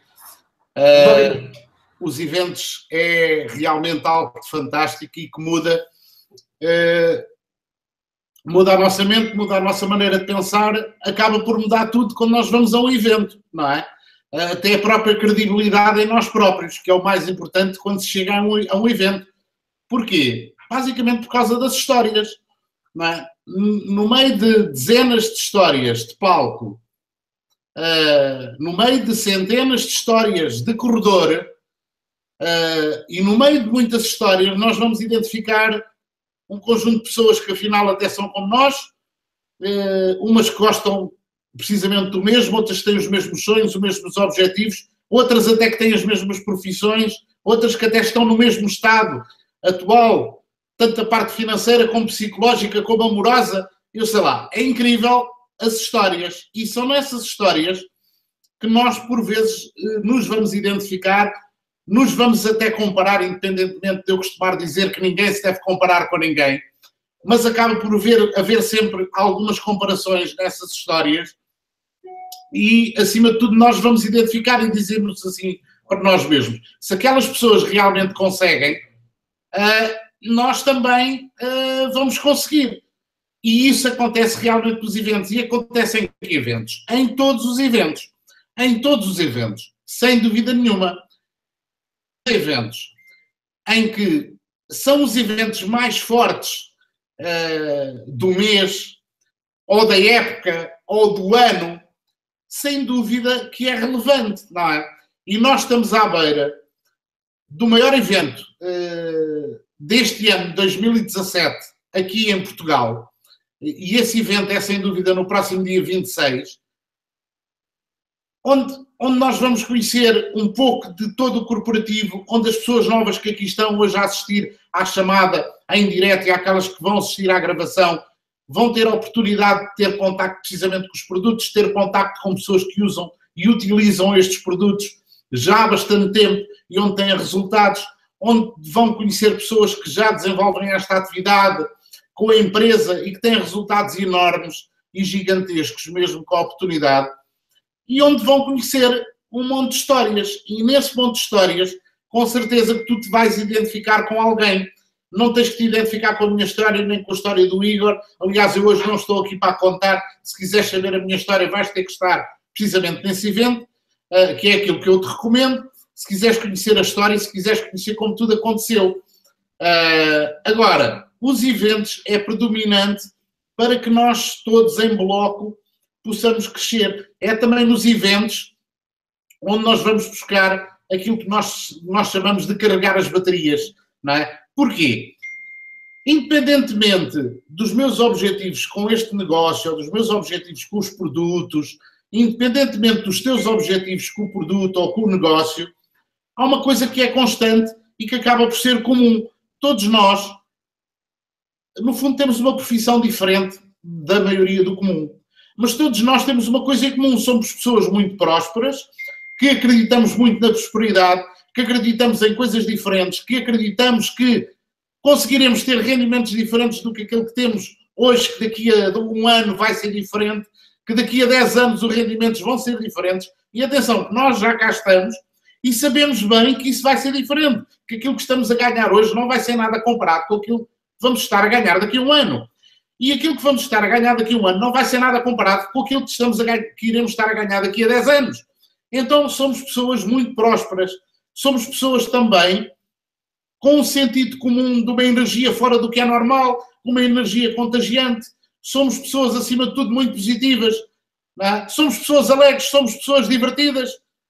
Uh, os eventos é realmente algo fantástico e que muda, uh, muda a nossa mente, muda a nossa maneira de pensar, acaba por mudar tudo quando nós vamos a um evento, não é? Até a própria credibilidade em nós próprios, que é o mais importante quando se chega a um, a um evento. Porquê? Basicamente por causa das histórias. Não é? No meio de dezenas de histórias de palco, uh, no meio de centenas de histórias de corredor, uh, e no meio de muitas histórias, nós vamos identificar um conjunto de pessoas que afinal até são como nós, uh, umas que gostam precisamente do mesmo, outras que têm os mesmos sonhos, os mesmos objetivos, outras até que têm as mesmas profissões, outras que até estão no mesmo estado atual, tanto a parte financeira como psicológica, como amorosa, eu sei lá, é incrível as histórias. E são nessas histórias que nós, por vezes, nos vamos identificar, nos vamos até comparar, independentemente de eu costumar dizer que ninguém se deve comparar com ninguém, mas acaba por haver, haver sempre algumas comparações nessas histórias e, acima de tudo, nós vamos identificar e dizermos assim para nós mesmos. Se aquelas pessoas realmente conseguem, uh, nós também uh, vamos conseguir. E isso acontece realmente nos eventos. E acontece em que eventos? Em todos os eventos. Em todos os eventos. Sem dúvida nenhuma. Eventos em que são os eventos mais fortes uh, do mês, ou da época, ou do ano, sem dúvida que é relevante, não é? E nós estamos à beira do maior evento uh, deste ano, dois mil e dezassete, aqui em Portugal. E esse evento é, sem dúvida, no próximo dia vinte e seis, onde, onde nós vamos conhecer um pouco de todo o corporativo, onde as pessoas novas que aqui estão hoje a assistir à chamada em direto e aquelas que vão assistir à gravação, vão ter a oportunidade de ter contacto precisamente com os produtos, ter contacto com pessoas que usam e utilizam estes produtos já há bastante tempo e onde têm resultados, onde vão conhecer pessoas que já desenvolvem esta atividade com a empresa e que têm resultados enormes e gigantescos, mesmo com a oportunidade, e onde vão conhecer um monte de histórias. E nesse monte de histórias, com certeza que tu te vais identificar com alguém. Não tens que te identificar com a minha história, nem com a história do Igor. Aliás, eu hoje não estou aqui para contar. Se quiseres saber a minha história, vais ter que estar precisamente nesse evento, que é aquilo que eu te recomendo. Se quiseres conhecer a história, se quiseres conhecer como tudo aconteceu. Agora, os eventos é predominante para que nós todos em bloco possamos crescer. É também nos eventos onde nós vamos buscar aquilo que nós, nós chamamos de carregar as baterias, não é? Porquê? Independentemente dos meus objetivos com este negócio, ou dos meus objetivos com os produtos, independentemente dos teus objetivos com o produto ou com o negócio, há uma coisa que é constante e que acaba por ser comum. Todos nós, no fundo, temos uma profissão diferente da maioria do comum. Mas todos nós temos uma coisa em comum. Somos pessoas muito prósperas, que acreditamos muito na prosperidade, que acreditamos em coisas diferentes, que acreditamos que conseguiremos ter rendimentos diferentes do que aquele que temos hoje, que daqui a um ano vai ser diferente, que daqui a dez anos os rendimentos vão ser diferentes. E atenção, que nós já cá estamos e sabemos bem que isso vai ser diferente, que aquilo que estamos a ganhar hoje não vai ser nada comparado com aquilo que vamos estar a ganhar daqui a um ano. E aquilo que vamos estar a ganhar daqui a um ano não vai ser nada comparado com aquilo que, estamos a ganhar, que iremos estar a ganhar daqui a dez anos. Então somos pessoas muito prósperas. Somos pessoas também com um sentido comum de uma energia fora do que é normal, uma energia contagiante. Somos pessoas, acima de tudo, muito positivas. Não é? Somos pessoas alegres, somos pessoas divertidas,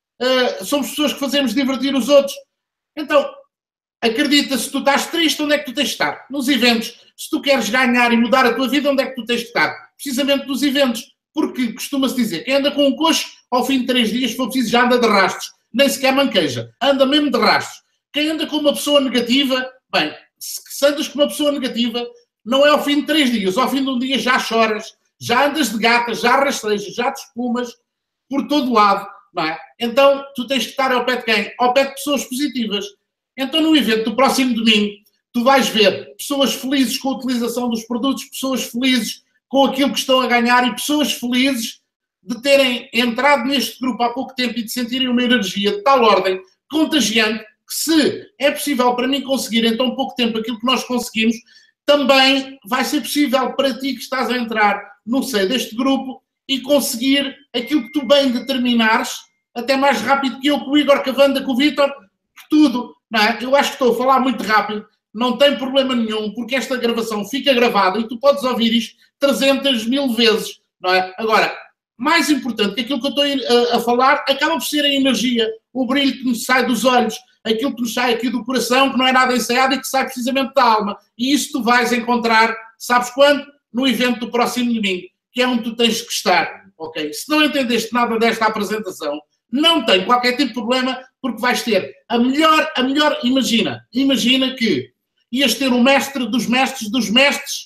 uh, somos pessoas que fazemos divertir os outros. Então, acredita, se tu estás triste, onde é que tu tens de estar? Nos eventos. Se tu queres ganhar e mudar a tua vida, onde é que tu tens de estar? Precisamente nos eventos. Porque costuma-se dizer, quem anda com um coxo, ao fim de três dias, se for preciso, já anda de rastros. Nem sequer manqueja. Anda mesmo de rastros. Quem anda com uma pessoa negativa, bem, se andas com uma pessoa negativa, não é ao fim de três dias. Ao fim de um dia já choras, já andas de gata, já rastrejas, já te espumas por todo lado, não é? Então, tu tens que estar ao pé de quem? Ao pé de pessoas positivas. Então, no evento do próximo domingo, tu vais ver pessoas felizes com a utilização dos produtos, pessoas felizes com aquilo que estão a ganhar e pessoas felizes de terem entrado neste grupo há pouco tempo e de sentirem uma energia de tal ordem contagiante que, se é possível para mim conseguir em tão pouco tempo aquilo que nós conseguimos, também vai ser possível para ti que estás a entrar no seio deste grupo e conseguir aquilo que tu bem determinares, até mais rápido que eu, com o Igor, com a Wanda, com o Vítor, tudo. Não é? Eu acho que estou a falar muito rápido, não tem problema nenhum, porque esta gravação fica gravada e tu podes ouvir isto trezentas mil vezes, não é? Agora, mais importante que aquilo que eu estou a, a falar, acaba por ser a energia, o brilho que nos sai dos olhos, aquilo que nos sai aqui do coração, que não é nada ensaiado e que sai precisamente da alma. E isso tu vais encontrar, sabes quando? No evento do próximo domingo, que é onde tu tens que estar, ok? Se não entendeste nada desta apresentação, não tem qualquer tipo de problema, porque vais ter a melhor, a melhor, imagina, imagina que ias ter um mestre dos mestres dos mestres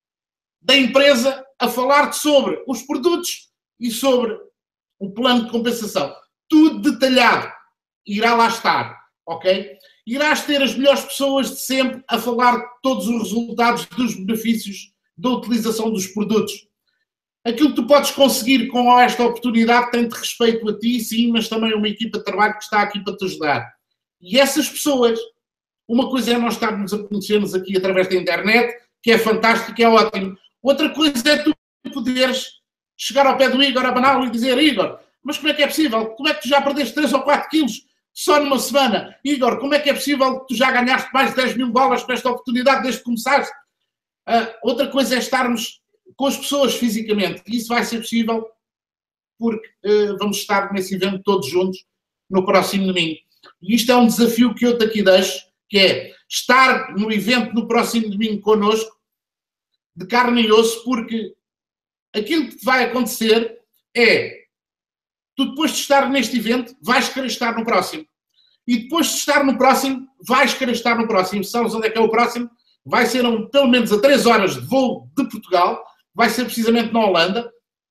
da empresa a falar-te sobre os produtos e sobre o plano de compensação. Tudo detalhado. Irá lá estar, ok? Irás ter as melhores pessoas de sempre a falar de todos os resultados dos benefícios da utilização dos produtos. Aquilo que tu podes conseguir com esta oportunidade tem-te respeito a ti, sim, mas também uma equipa de trabalho que está aqui para te ajudar. E essas pessoas, uma coisa é nós estarmos a conhecer-nos aqui através da internet, que é fantástico, que é ótimo. Outra coisa é tu poderes chegar ao pé do Igor Abanal e dizer: Igor, mas como é que é possível? Como é que tu já perdeste três ou quatro quilos só numa semana? Igor, como é que é possível que tu já ganhaste mais de dez mil dólares com esta oportunidade desde que começaste? Uh, outra coisa é estarmos com as pessoas fisicamente. E isso vai ser possível porque uh, vamos estar nesse evento todos juntos no próximo domingo. E isto é um desafio que eu te aqui deixo, que é estar no evento no próximo domingo connosco, de carne e osso, porque aquilo que te vai acontecer é, tu depois de estar neste evento, vais querer estar no próximo. E depois de estar no próximo, vais querer estar no próximo. Sabes onde é que é o próximo? Vai ser um, pelo menos a três horas de voo de Portugal, vai ser precisamente na Holanda.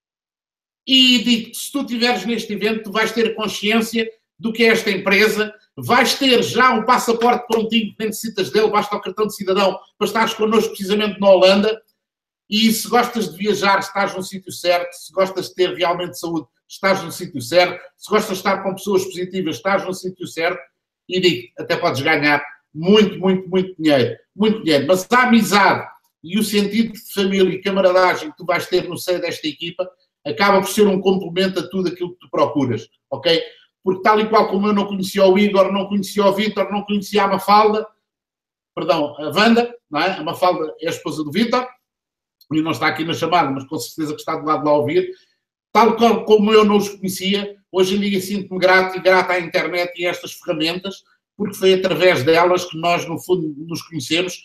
E digo, se tu estiveres neste evento, tu vais ter consciência do que é esta empresa, vais ter já um passaporte prontinho, que nem necessitas dele, basta o cartão de cidadão para estares connosco precisamente na Holanda. E se gostas de viajar, estás no sítio certo. Se gostas de ter realmente saúde, estás no sítio certo. Se gostas de estar com pessoas positivas, estás no sítio certo. E digo, até podes ganhar muito, muito, muito dinheiro. Muito dinheiro. Mas a amizade e o sentido de família e camaradagem que tu vais ter no seio desta equipa acaba por ser um complemento a tudo aquilo que tu procuras, ok? Porque tal e qual como eu não conhecia o Igor, não conhecia o Vítor, não conhecia a Mafalda, perdão, a Wanda, não é? A Mafalda é a esposa do Vítor, e não está aqui na chamada, mas com certeza que está do lado de lá a ouvir. Tal qual como eu não os conhecia, hoje em dia sinto-me grato e grato à internet e a estas ferramentas, porque foi através delas que nós, no fundo, nos conhecemos.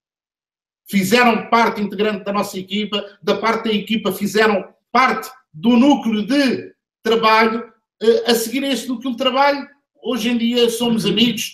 Fizeram parte integrante da nossa equipa, da parte da equipa fizeram parte do núcleo de trabalho. A seguir a este núcleo de trabalho, hoje em dia somos amigos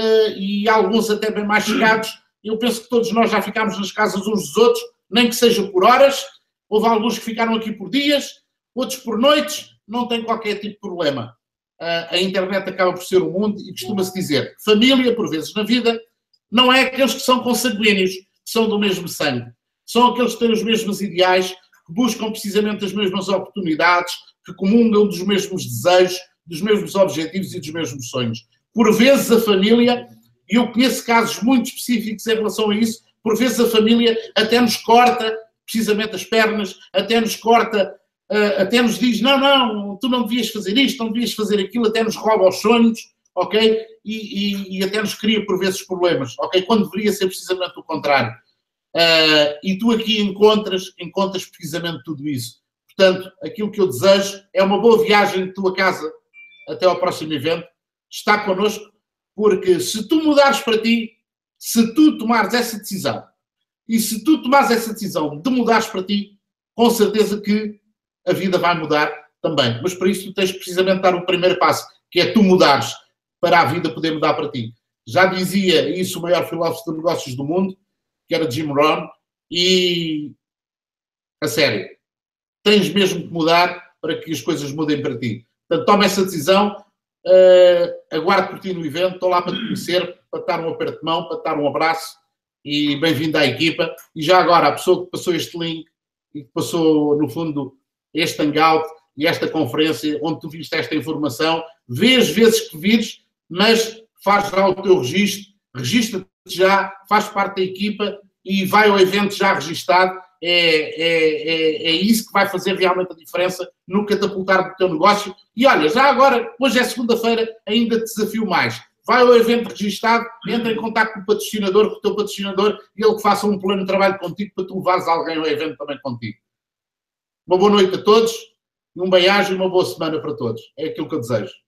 e alguns até bem mais chegados. Eu penso que todos nós já ficámos nas casas uns dos outros, nem que seja por horas. Houve alguns que ficaram aqui por dias, outros por noites, não tem qualquer tipo de problema. A internet acaba por ser o mundo e costuma-se dizer que família, por vezes na vida, não é aqueles que são consanguíneos, que são do mesmo sangue. São aqueles que têm os mesmos ideais, que buscam precisamente as mesmas oportunidades, que comungam dos mesmos desejos, dos mesmos objetivos e dos mesmos sonhos. Por vezes a família, e eu conheço casos muito específicos em relação a isso, por vezes a família até nos corta precisamente as pernas, até nos corta, uh, até nos diz, não, não, tu não devias fazer isto, não devias fazer aquilo, até nos rouba os sonhos, ok? E, e, e até nos cria por vezes problemas, ok? Quando deveria ser precisamente o contrário. Uh, e tu aqui encontras, encontras precisamente tudo isso. Portanto, aquilo que eu desejo é uma boa viagem de tua casa até ao próximo evento. Está connosco, porque se tu mudares para ti, se tu tomares essa decisão, e se tu tomares essa decisão de mudares para ti, com certeza que a vida vai mudar também. Mas para isso tu tens precisamente de dar o primeiro passo, que é tu mudares para a vida poder mudar para ti. Já dizia isso o maior filósofo de negócios do mundo, que era Jim Rohn, e a sério, tens mesmo que mudar para que as coisas mudem para ti. Portanto, toma essa decisão, uh, aguardo por ti no evento, estou lá para te conhecer, para te dar um aperto de mão, para te dar um abraço e bem-vindo à equipa. E já agora, a pessoa que passou este link e que passou, no fundo, este hangout e esta conferência, onde tu viste esta informação, vê as vezes que vires, mas faz já o teu registro, registra-te já, faz parte da equipa e vai ao evento já registado. É, é, é, é isso que vai fazer realmente a diferença no catapultar do teu negócio. E olha, já agora, hoje é segunda-feira, ainda te desafio mais. Vai ao evento registado, entra em contato com o patrocinador, com o teu patrocinador, e ele que faça um plano de trabalho contigo para tu levares alguém ao evento também contigo. Uma boa noite a todos, um bem-aja e uma boa semana para todos. É aquilo que eu desejo.